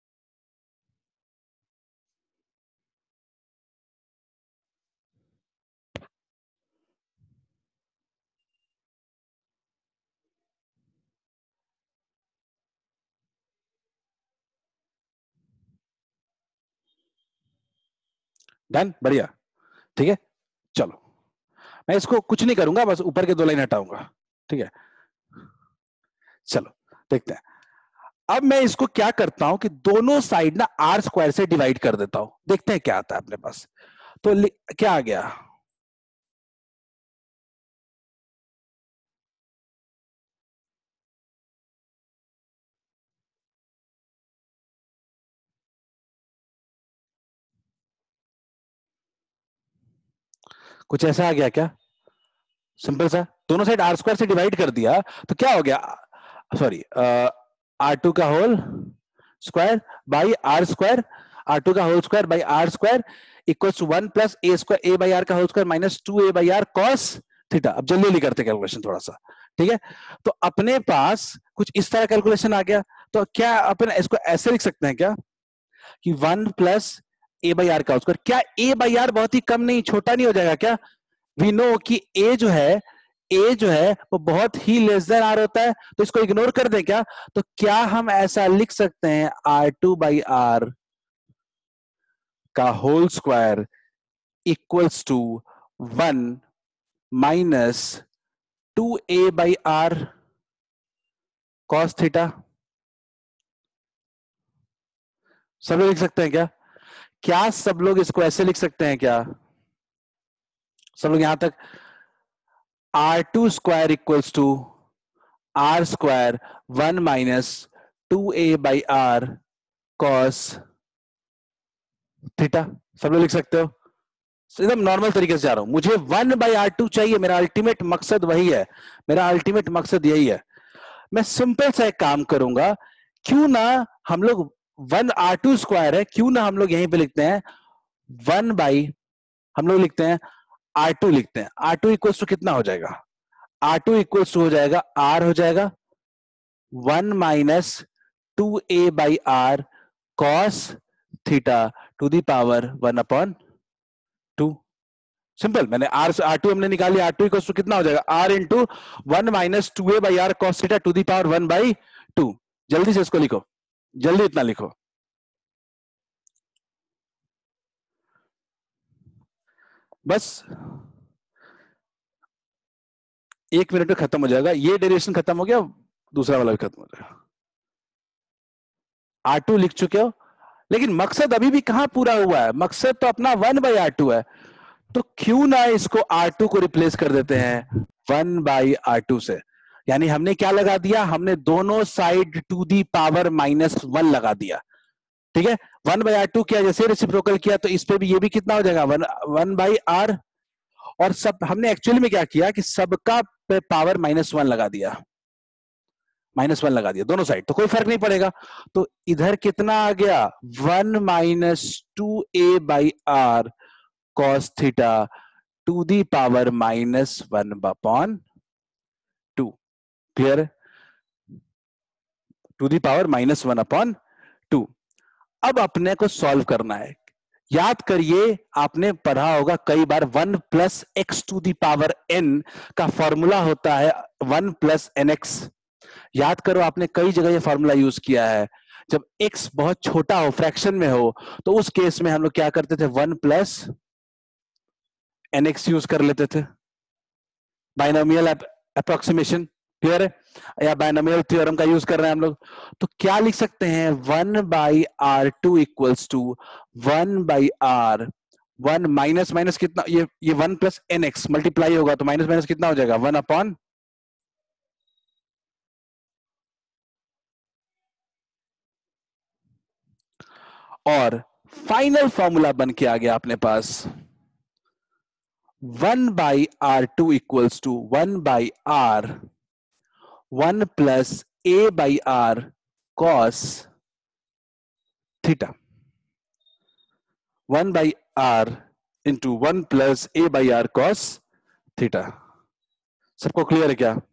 डन, बढ़िया, ठीक है। चलो मैं इसको कुछ नहीं करूंगा, बस ऊपर के दो लाइन हटाऊंगा, ठीक है। चलो देखते हैं। अब मैं इसको क्या करता हूं कि दोनों साइड ना आर स्क्वायर से डिवाइड कर देता हूं, देखते हैं क्या आता है अपने पास। तो क्या आ गया, कुछ ऐसा आ गया क्या? सिंपल सा, दोनों साइड आर स्क्वायर से डिवाइड कर दिया तो क्या हो गया, सॉरी आर टू का whole square by r square, r two का whole square by r square equals to one plus A square a by r का whole square minus two a by r cos theta. अब जल्दी जल्दी करते कैलकुलेशन थोड़ा सा, ठीक है। तो अपने पास कुछ इस तरह कैलकुलेशन आ गया। तो क्या अपन इसको ऐसे लिख सकते हैं क्या कि one plus a by r का होल स्क्वायर, क्या ए बाई आर बहुत ही कम नहीं, छोटा नहीं हो जाएगा क्या? वी नो कि ए जो है ए जो है वो बहुत ही लेस देन आर होता है, तो इसको इग्नोर कर दें क्या? तो क्या हम ऐसा लिख सकते हैं आर टू बाई आर का whole square equals to one minus two a by r cos theta? सब लोग लिख सकते हैं क्या? क्या सब लोग इसको ऐसे लिख सकते हैं क्या? सब लोग यहां तक, r two square equals to are square one minus two a by r cos theta, सब लोग लिख सकते हो? एकदम नॉर्मल तरीके से जा रहा हूं, मुझे वन बाई आर टू चाहिए, मेरा अल्टीमेट मकसद वही है, मेरा अल्टीमेट मकसद यही है। मैं सिंपल सा एक काम करूंगा, क्यों ना हम लोग वन आर टू स्क्वायर है, क्यों ना हम लोग यहीं पे लिखते हैं वन बाई, हम लोग लिखते हैं आर टू लिखते हैं, आर टू इक्वल्स टू कितना हो जाएगा, आर टू इक्वल्स टू हो जाएगा आर हो जाएगा one minus two a by r cos theta to the power one upon two. Simple, मैंने आर आर टू हमने निकाली, आर टू इक्वल्स टू कितना हो जाएगा r into one minus two a by r cos theta to the power one by two. जल्दी से इसको लिखो, जल्दी इतना लिखो। बस एक मिनट में खत्म हो जाएगा, ये डेरिवेशन खत्म हो गया, दूसरा वाला भी खत्म हो जाएगा। आर टू लिख चुके हो, लेकिन मकसद अभी भी कहां पूरा हुआ है, मकसद तो अपना वन बाई आर टू है। तो क्यों ना इसको आर टू को रिप्लेस कर देते हैं वन बाई आर टू से। यानी हमने क्या लगा दिया, हमने दोनों side to the power minus one लगा दिया, ठीक है। वन बाई आर टू किया, जैसे रेसिप्रोकल किया तो इस पे भी ये भी कितना हो जाएगा वन वन बाई आर, और सब हमने एक्चुअली में क्या किया कि सबका पे पावर माइनस वन लगा दिया, माइनस वन लगा दिया दोनों साइड, तो कोई फर्क नहीं पड़ेगा। तो इधर कितना आ गया one minus two a by r cos theta to the power minus one upon two. Clear? To the power minus one upon two. अब अपने को सॉल्व करना है। याद करिए, आपने पढ़ा होगा कई बार one plus x to the power n का फॉर्मूला होता है वन प्लस एन एक्स। याद करो, आपने कई जगह ये फॉर्मूला यूज किया है। जब x बहुत छोटा हो, फ्रैक्शन में हो, तो उस केस में हम लोग क्या करते थे, one plus n x use कर लेते थे, बाइनोमियल अप्रोक्सीमेशन, क्लियर है, या बाइनोमियल थ्योरम का यूज कर रहे हैं हम लोग। तो क्या लिख सकते हैं, one by are two equals to one by are, one minus minus कितना, ये ये one plus n x multiply होगा तो माइनस माइनस कितना हो जाएगा, वन अपॉन, और फाइनल फॉर्मूला बन के आ गया अपने पास, one by are two equals to one by are one plus a by r cos theta, one by r into one plus a by r cos theta. सबको क्लियर है क्या?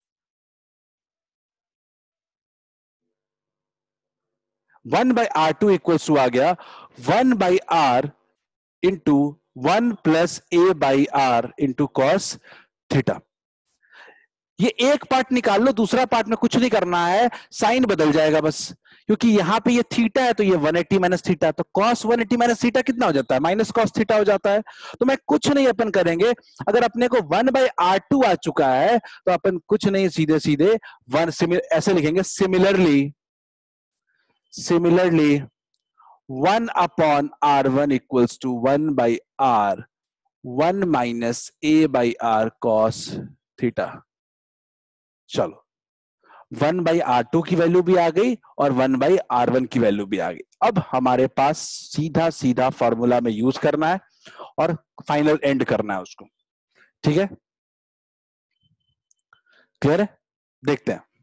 One by are two equals to आ गया one by r into one plus a by r into cos theta. ये एक पार्ट निकाल लो, दूसरा पार्ट में कुछ नहीं करना है, साइन बदल जाएगा बस, क्योंकि यहां पे ये थीटा है तो ये वन एटी माइनस थीटा, तो cos one eighty minus theta कितना हो जाता है, माइनस कॉस थीटा हो जाता है। तो मैं कुछ नहीं अपन करेंगे, अगर अपने को वन बाई आर टू आ चुका है तो अपन कुछ नहीं, सीधे सीधे वन ऐसे लिखेंगे, similarly similarly one upon are one equals to one by are one minus a by r cos theta. चलो, वन बाई आर टू की वैल्यू भी आ गई और वन बाई आर वन की वैल्यू भी आ गई। अब हमारे पास सीधा सीधा फॉर्मूला में यूज करना है और फाइनल एंड करना है उसको, ठीक है, क्लियर है? देखते हैं।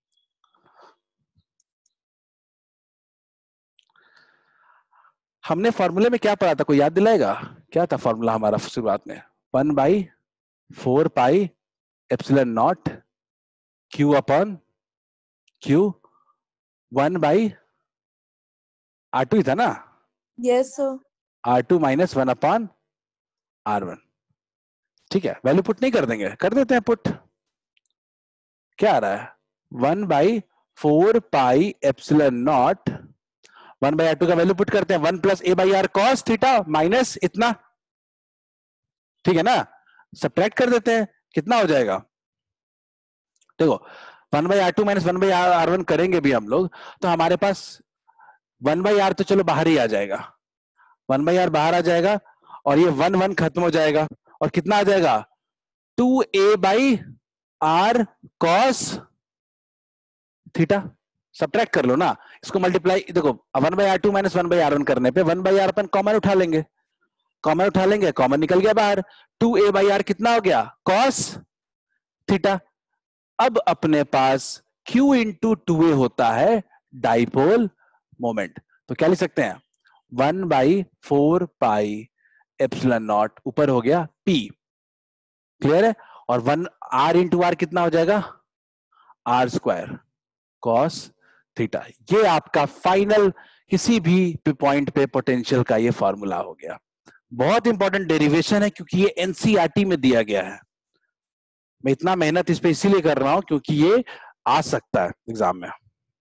हमने फॉर्मूले में क्या पढ़ा था, कोई याद दिलाएगा? क्या था फॉर्मूला हमारा शुरुआत में? One by four pi epsilon not Q upon q, one by are two ही था ना? Yes sir. R two minus one upon are one, ठीक है। वैल्यू पुट नहीं कर देंगे, कर देते हैं पुट। क्या आ रहा है, one by four pi epsilon not, one by are two का वैल्यू पुट करते हैं, one plus a by r cos theta minus इतना, ठीक है ना, सब्ट्रैक्ट कर देते हैं, कितना हो जाएगा, देखो one by are two minus one by are one करेंगे भी हम लोग तो हमारे पास वन बाई आर तो चलो बाहर ही आ जाएगा, वन बाई आर बाहर आ जाएगा और ये वन वन खत्म हो जाएगा और कितना आ जाएगा, two a by r cos theta. Subtract कर लो ना, इसको मल्टीप्लाई, देखो one by are two minus one by are one करने पे वन बाई आर अपन कॉमन उठा लेंगे, कॉमन उठा लेंगे, कॉमन निकल गया बाहर, टू ए बाई आर कितना हो गया, कॉस थीटा। अब अपने पास Q इंटू टू ए होता है डाइपोल मोमेंट, तो क्या लिख सकते हैं, one by four pi epsilon nought, ऊपर हो गया P, क्लियर है, और वन आर इंटू आर कितना हो जाएगा, आर स्क्वायर कॉस थीटा। ये आपका फाइनल किसी भी पॉइंट पे पोटेंशियल का ये फॉर्मूला हो गया। बहुत इंपॉर्टेंट डेरिवेशन है क्योंकि ये एनसीईआरटी में दिया गया है। मैं इतना मेहनत इस पे इसीलिए कर रहा हूं क्योंकि ये आ सकता है एग्जाम में।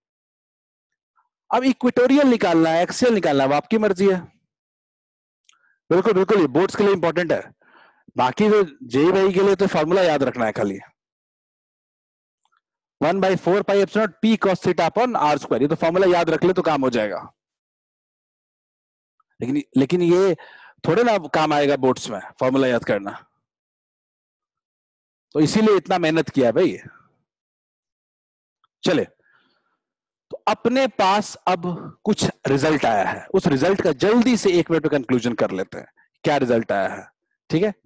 अब इक्वेटोरियल निकालना है, एक्सियल निकालना है, वो आपकी मर्जी है। बिल्कुल बिल्कुल, ये बोर्ड्स के लिए इंपॉर्टेंट है, बाकी तो जेई भाई के लिए तो फॉर्मूला याद रखना है खाली, one by four pi epsilon p cos theta upon are square, ये तो फॉर्मूला याद रख ले तो काम हो जाएगा। लेकिन लेकिन ये थोड़े ना काम आएगा बोर्ड्स में फॉर्मूला याद करना, तो इसीलिए इतना मेहनत किया भाई। चले, तो अपने पास अब कुछ रिजल्ट आया है, उस रिजल्ट का जल्दी से एक मिनट में कंक्लूजन कर लेते हैं, क्या रिजल्ट आया है, ठीक है।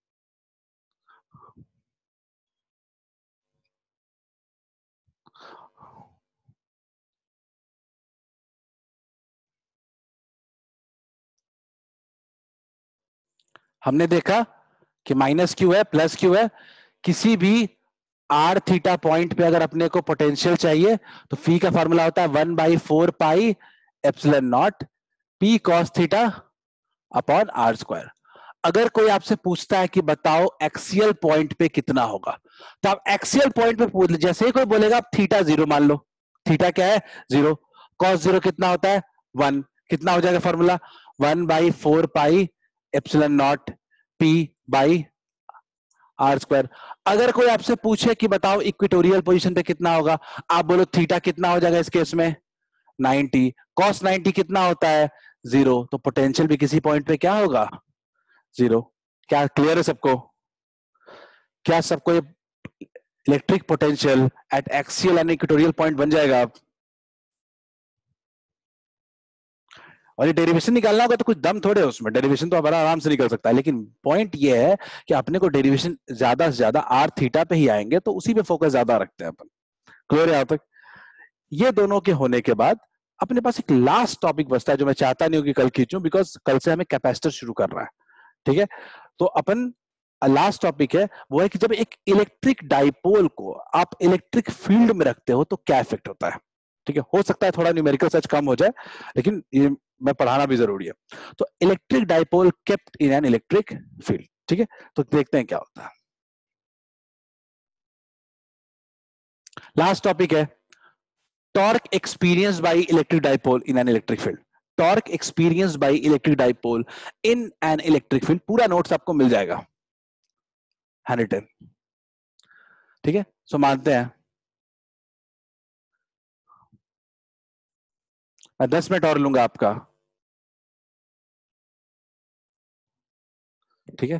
हमने देखा कि माइनस क्यू है प्लस क्यू है, किसी भी आर थीटा पॉइंट पे अगर अपने को पोटेंशियल चाहिए तो फी का फॉर्मूला होता है one by four pi epsilon not p cos theta upon are square. अगर कोई आपसे पूछता है कि बताओ एक्सियल पॉइंट पे कितना होगा, तो आप एक्सियल पॉइंट पे पूछ, जैसे ही कोई बोलेगा आप थीटा जीरो मान लो, थीटा क्या है जीरो, कॉस जीरो कितना होता है वन, कितना हो जाएगा formula one by four pi epsilon not p by r square. अगर कोई आपसे पूछे कि बताओ इक्वेटोरियल पोजीशन पे कितना होगा, आप बोलो थीटा कितना हो जाएगा इस केस में नाइंटी, कॉस नाइंटी कितना होता है जीरो, तो पोटेंशियल भी किसी पॉइंट पे क्या होगा जीरो। क्या क्लियर है सबको? क्या सबको ये electric potential at axial and equatorial point बन जाएगा? आप और ये डेरिवेशन निकालना होगा तो कुछ दम थोड़े उसमें, डेरिवेशन तो बड़ा आराम से निकल सकता है, लेकिन पॉइंट ये है कि अपने को डेरिवेशन ज्यादा से ज्यादा आर थीटा पे ही आएंगे, तो उसी पे फोकस ज्यादा रखते हैं अपन। क्लियर है यहां तक? ये दोनों के होने के बाद अपने पास एक लास्ट टॉपिक बचता है जो मैं चाहता नहीं हूं कि कल खींचूं, बिकॉज कल से हमें कैपेसिटर शुरू करना है। ठीक है, तो अपन लास्ट टॉपिक है वो है कि जब एक इलेक्ट्रिक डाइपोल को आप इलेक्ट्रिक फील्ड में रखते हो तो क्या इफेक्ट होता है। ठीक है, हो सकता है थोड़ा न्यूमेरिकल सच कम हो जाए, लेकिन ये मैं पढ़ाना भी जरूरी है। तो electric dipole kept in an electric field. ठीक है, तो देखते हैं क्या होता है। लास्ट टॉपिक है torque experience by electric dipole in an electric field. Torque experience by electric dipole in an electric field, पूरा नोट्स आपको मिल जाएगा हैंड। ठीक है, सो मानते हैं मैं दस मिनट और लूंगा आपका। ठीक है,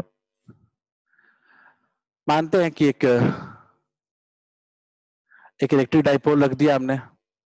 मानते हैं कि एक एक इलेक्ट्रिक डाइपोल रख दिया हमने,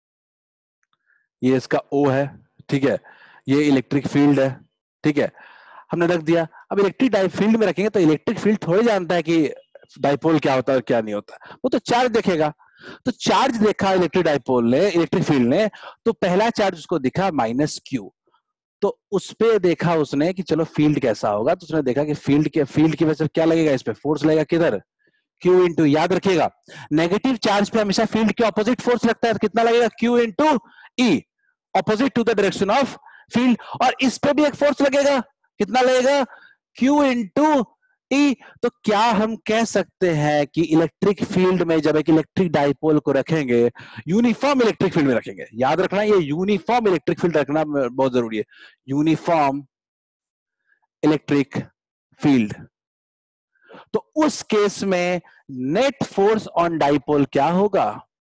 ये इसका O है। ठीक है, ये इलेक्ट्रिक फील्ड है। ठीक है, हमने रख दिया। अब इलेक्ट्रिक डाइ फील्ड में रखेंगे तो इलेक्ट्रिक फील्ड थोड़ी जानता है कि डाइपोल क्या होता है और क्या नहीं होता, वो तो चार्ज देखेगा। तो चार्ज देखा इलेक्ट्रिक डाइपोल ने, इलेक्ट्रिक फील्ड ने, तो पहला चार्ज उसको दिखा माइनस क्यू, तो उस पे देखा उसने कि चलो फील्ड कैसा होगा, तो उसने देखा कि फील्ड के फील्ड की वजह से क्या लगेगा, इस पे फोर्स लगेगा, किधर Q इंटू, याद रखिएगा नेगेटिव चार्ज पे हमेशा फील्ड के ऑपोजिट फोर्स लगता है, कितना लगेगा Q into e, opposite to the direction of field. और इस पे भी एक फोर्स लगेगा, कितना लगेगा Q इंटू ई। तो क्या हम कह सकते हैं कि इलेक्ट्रिक फील्ड में जब एक इलेक्ट्रिक डाइपोल को रखेंगे, यूनिफॉर्म इलेक्ट्रिक फील्ड में रखेंगे, याद रखना ये यूनिफॉर्म इलेक्ट्रिक फील्ड रखना बहुत जरूरी है, यूनिफॉर्म इलेक्ट्रिक फील्ड, तो उस केस में नेट फोर्स ऑन डाइपोल क्या होगा,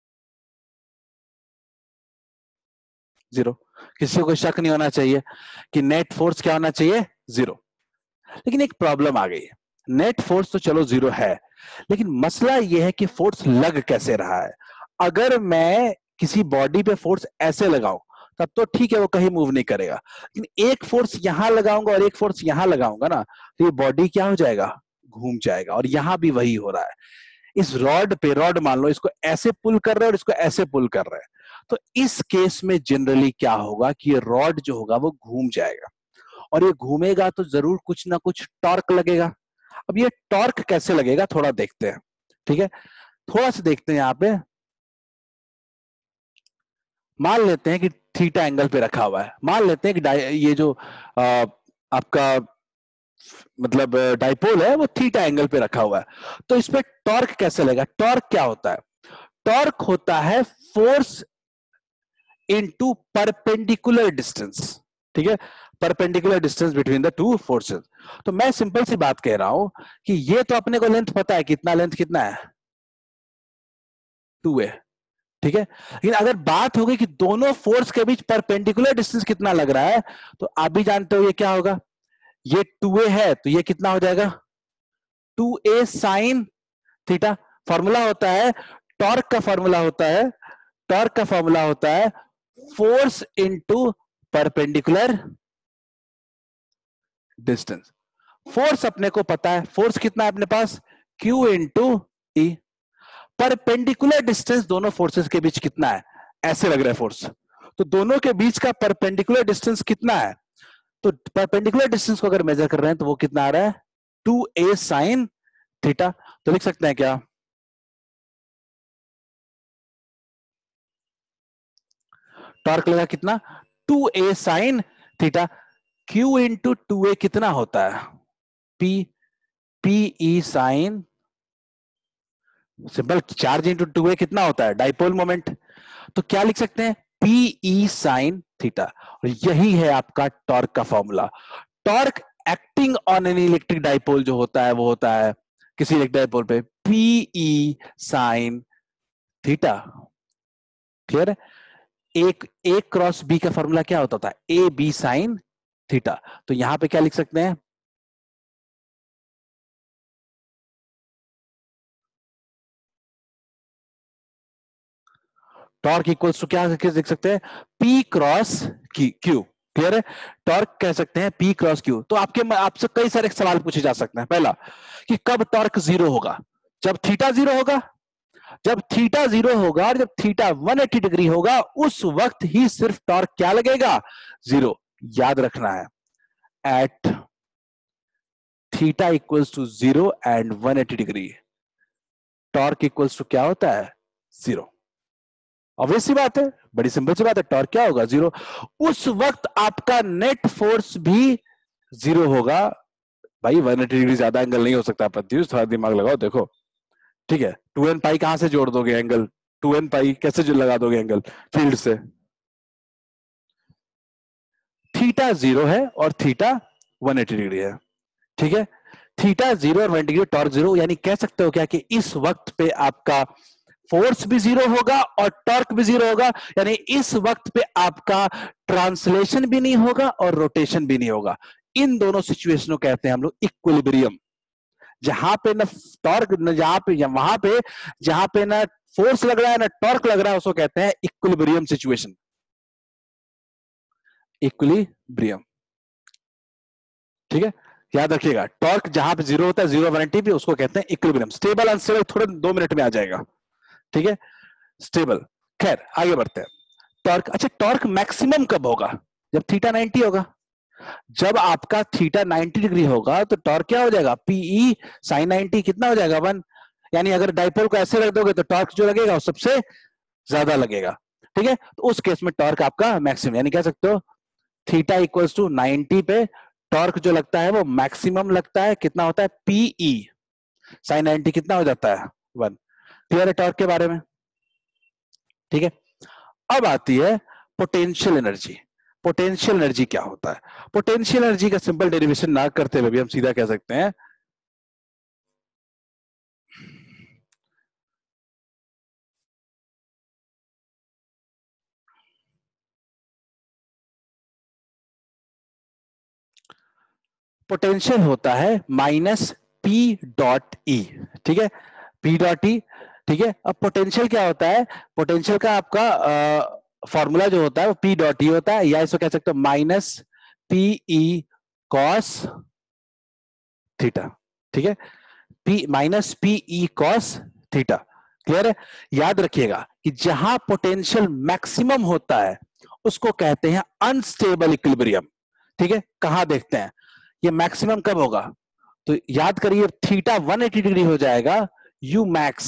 जीरो। किसी को शक नहीं होना चाहिए कि नेट फोर्स क्या होना चाहिए, जीरो। लेकिन एक प्रॉब्लम आ गई, नेट फोर्स तो चलो जीरो है, लेकिन मसला यह है कि फोर्स लग कैसे रहा है। अगर मैं किसी बॉडी पे फोर्स ऐसे लगाऊं तब तो ठीक है, वो कहीं मूव नहीं करेगा, लेकिन एक फोर्स यहां लगाऊंगा और एक फोर्स यहां लगाऊंगा ना, तो ये बॉडी क्या हो जाएगा, घूम जाएगा। और यहां भी वही हो रहा है, इस रॉड पे, रॉड मान लो इसको ऐसे पुल कर रहे हैं और इसको ऐसे पुल कर रहे हैं, तो इस केस में जनरली क्या होगा कि ये रॉड जो होगा वो घूम जाएगा, और ये घूमेगा तो जरूर कुछ ना कुछ टॉर्क लगेगा। अब ये टॉर्क कैसे लगेगा थोड़ा देखते हैं। ठीक है, थोड़ा सा देखते हैं। यहां पे मान लेते हैं कि थीटा एंगल पे रखा हुआ है, मान लेते हैं कि ये जो आ, आपका मतलब डाइपोल है वो थीटा एंगल पे रखा हुआ है, तो इस पे टॉर्क कैसे लगेगा। टॉर्क क्या होता है, टॉर्क होता है फोर्स इनटू परपेंडिकुलर डिस्टेंस। ठीक है, perpendicular distance between the two forces. तो मैं सिंपल सी बात कह रहा हूं कि ये तो अपने को लेंथ पता है, कितना लेंथ कितना है, टू है। ठीक है, लेकिन अगर बात होगी कि दोनों फोर्स के बीच परपेंडिकुलर डिस्टेंस कितना लग रहा है, तो आप भी जानते हो ये क्या होगा, ये टू ए है तो ये कितना हो जाएगा, two a sine theta. Formula होता है टॉर्क का, फॉर्मूला होता है टॉर्क का फॉर्मूला होता है force into perpendicular distance. Force अपने को पता है, फोर्स कितना है अपने पास, Q into e. Perpendicular distance दोनों फोर्सेस के बीच कितना है, ऐसे लग रहा है फोर्स, तो दोनों के बीच का परपेंडिकुलर डिस्टेंस कितना है, तो परपेंडिकुलर डिस्टेंस को अगर मेजर कर रहे हैं तो वो कितना आ रहा है, टू ए साइन थीटा। तो लिख सकते हैं क्या, टॉर्क लगा कितना, two a sine theta. Q into two a कितना होता है, P P E sine, simple, charge into two a कितना होता है, डाइपोल मोमेंट। तो क्या लिख सकते हैं, पीई साइन थीटा। और यही है आपका टॉर्क का formula. Torque acting on an electric dipole जो होता है वो होता है किसी इलेक्ट्रिक डाइपोल पे पीई साइन थीटा। क्लियर है? एक ए क्रॉस बी का फॉर्मूला क्या होता था? A b sine theta. तो यहां पे क्या लिख सकते हैं? टॉर्क इक्वल्स टू क्या लिख सकते हैं? P cross q. क्लियर है? टॉर्क कह सकते हैं पी क्रॉस क्यू। तो आपके आपसे कई सारे सवाल पूछे जा सकते हैं। पहला कि कब टॉर्क जीरो होगा? जब थीटा जीरो होगा। जब थीटा जीरो होगा और जब थीटा एक सौ अस्सी डिग्री होगा उस वक्त ही सिर्फ टॉर्क क्या लगेगा? जीरो। याद रखना है at theta equals to zero and एक सौ अस्सी डिग्री टॉर्क इक्वल्स टू क्या होता है? जीरो। ऑब्वियस सी बात है, बड़ी सिंपल सी बात है। टॉर्क क्या होगा? जीरो। उस वक्त आपका नेट फोर्स भी जीरो होगा। भाई एक सौ अस्सी डिग्री ज्यादा एंगल नहीं हो सकता। प्रत्युष थोड़ा दिमाग लगाओ, देखो ठीक है। टू एन पाई कहां से जोड़ दोगे एंगल? टू एन पाई कैसे जो लगा दोगे एंगल? फील्ड से। थीटा जीरो है और थीटा एक सौ अस्सी डिग्री है। ठीक है? थीटा जीरो और एक सौ अस्सी डिग्री, टॉर्क जीरो। यानी कह सकते हो क्या कि इस वक्त पे आपका फोर्स भी जीरो होगा और टॉर्क भी जीरो होगा। यानी इस वक्त पे आपका ट्रांसलेशन भी नहीं होगा और रोटेशन भी नहीं होगा। इन दोनों सिचुएशन को कहते हैं हम लोग इक्विलिब्रियम। जहां पे ना टॉर्क न जहां पे या वहां पे जहां पे ना फोर्स लग रहा है ना टॉर्क लग रहा है उसको कहते हैं इक्विलिब्रियम सिचुएशन। इक्विलिब्रियम। ठीक है? याद रखिएगा, टॉर्क जहां पे जीरो होता है, जीरो वैनिटी पे, उसको कहते हैं इक्विलिब्रियम। स्टेबल अनस्टेबल थोड़े दो मिनट में आ जाएगा। ठीक है? स्टेबल। खैर आगे बढ़ते हैं। टॉर्क, अच्छा टॉर्क मैक्सिमम कब होगा? जब थीटा नाइंटी होगा। जब आपका थीटा नाइंटी डिग्री होगा तो टॉर्क क्या हो जाएगा? पीई साइन नाइंटी कितना हो जाएगा? वन। यानी अगर डाइपोल को ऐसे रख दोगे तो टॉर्क जो लगेगा वो सबसे ज्यादा लगेगा। ठीक है? तो उस केस में टॉर्क आपका मैक्सिमम, यानी कह सकते हो थीटा इक्वल्स टू नाइंटी पे टॉर्क जो लगता है वो मैक्सिमम लगता है। कितना होता है? पीई साइन नाइंटी कितना हो जाता है? वन। क्लियर है टॉर्क के बारे में? ठीक है? अब आती है पोटेंशियल एनर्जी। पोटेंशियल एनर्जी क्या होता है? पोटेंशियल एनर्जी का सिंपल डेरिवेशन ना करते हुए भी हम सीधा कह सकते हैं पोटेंशियल होता है माइनस पी डॉट ई। ठीक है? P dot e. ठीक है? अब पोटेंशियल क्या होता है? पोटेंशियल का आपका फॉर्मूला जो होता है वो पी डॉट ई होता है, या इसको कह सकते हो minus p e cos theta. ठीक है? P minus p e cos theta. Clear है? याद रखिएगा कि जहां पोटेंशियल मैक्सिमम होता है उसको कहते हैं अनस्टेबल इक्विलिब्रियम। ठीक है? कहां देखते हैं ये मैक्सिमम कब होगा? तो याद करिए थीटा एक सौ अस्सी डिग्री हो जाएगा, यू मैक्स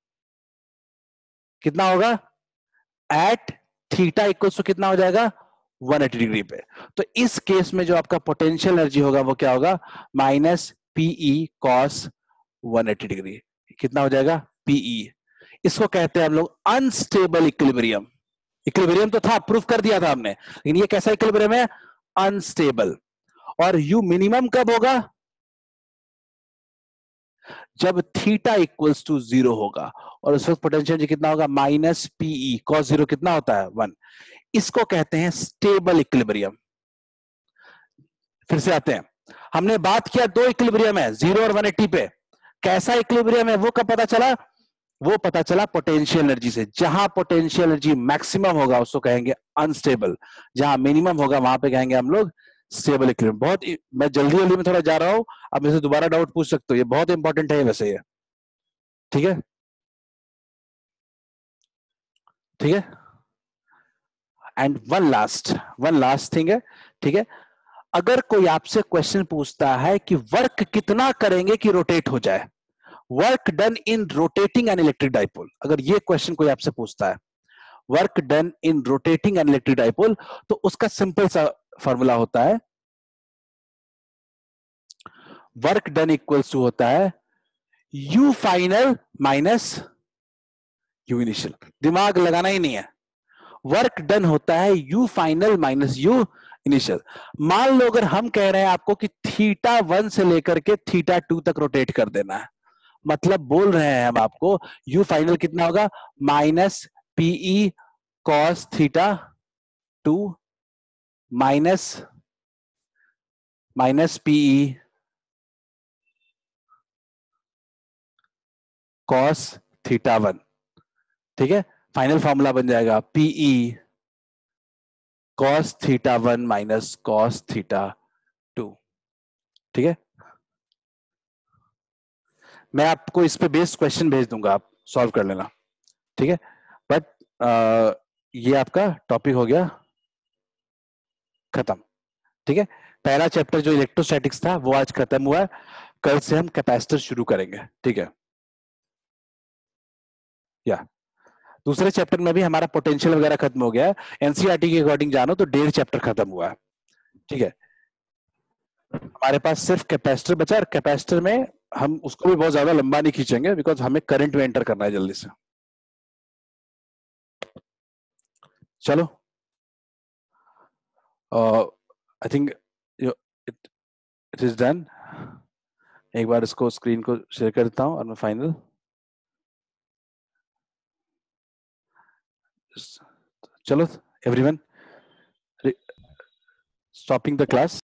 कितना होगा? एट थीटा इक्वल्स टू कितना हो जाएगा? एक सौ अस्सी डिग्री पे। तो इस केस में जो आपका पोटेंशियल एनर्जी होगा वो क्या होगा? माइनस पीई कॉस एक सौ अस्सी डिग्री। कितना हो जाएगा? पीई। इसको कहते हैं हम लोग अनस्टेबल इक्विलिब्रियम। इक्विलिब्रियम तो था, प्रूफ कर दिया था हमने, लेकिन ये कैसा इक्विलिब्रियम है? अनस्टेबल। और यू मिनिमम कब होगा? जब थीटा इक्वल्स टू जीरो होगा। और उस वक्त पोटेंशियल कितना होगा? माइनस पीई कॉस जीरो कितना होता है? वन। इसको कहते हैं स्टेबल इक्विलिब्रियम। फिर से आते हैं, हमने बात किया दो इक्विलिब्रियम है, जीरो और एक सौ अस्सी पे। कैसा इक्विलिब्रियम है वो कब पता चला? वो पता चला पोटेंशियल एनर्जी से। जहां पोटेंशियल एनर्जी मैक्सिमम होगा उसको कहेंगे अनस्टेबल, जहां मिनिमम होगा वहां पे कहेंगे हम लोग स्टेबल इक्विलिब्रियम। बहुत, मैं जल्दी जल्दी में थोड़ा जा रहा हूं, अब मेरे से दोबारा डाउट पूछ सकते हो, ये बहुत इंपॉर्टेंट है वैसे ये। ठीक है? ठीक है? And one last one last thing है। ठीक है? अगर कोई आपसे क्वेश्चन पूछता है कि वर्क कितना करेंगे कि रोटेट हो जाए, work done in rotating an electric dipole, अगर ये क्वेश्चन कोई आपसे पूछता है work done in rotating an electric dipole, तो उसका सिंपल सा फॉर्मूला होता है वर्क डन इक्वल्स टू होता है u final minus u initial. दिमाग लगाना ही नहीं है, वर्क डन होता है u final minus u initial. मान लो अगर हम कह रहे हैं आपको कि थीटा वन से लेकर के थीटा टू तक रोटेट कर देना है, मतलब बोल रहे हैं हम आपको यू फाइनल कितना होगा, minus p e cos theta two minus minus p e cos theta one. ठीक है, फाइनल फॉर्मूला बन जाएगा p e cos theta one minus cos theta two. ठीक है, मैं आपको इस पे बेस्ड क्वेश्चन भेज दूंगा, आप सॉल्व कर लेना। ठीक है, बट ये आपका टॉपिक हो गया खत्म। ठीक है, पहला चैप्टर जो इलेक्ट्रोस्टैटिक्स था वो आज खत्म हुआ है, कल से हम कैपेसिटर शुरू करेंगे। ठीक है, या दूसरे चैप्टर में भी हमारा पोटेंशियल वगैरह खत्म हो गया है, एनसीईआरटी के अकॉर्डिंग जानो तो डेढ़ चैप्टर खत्म हुआ है। ठीक है, हमारे पास सिर्फ कैपेसिटर बचा, और कैपेसिटर में हम उसको भी बहुत ज्यादा लंबा नहीं खींचेंगे बिकॉज हमें करंट में एंटर करना है जल्दी से। चलो, I think it is done. एक बार इसको स्क्रीन को शेयर कर देता हूं और मैं फाइनल, चलो एवरीवन, स्टॉपिंग द क्लास।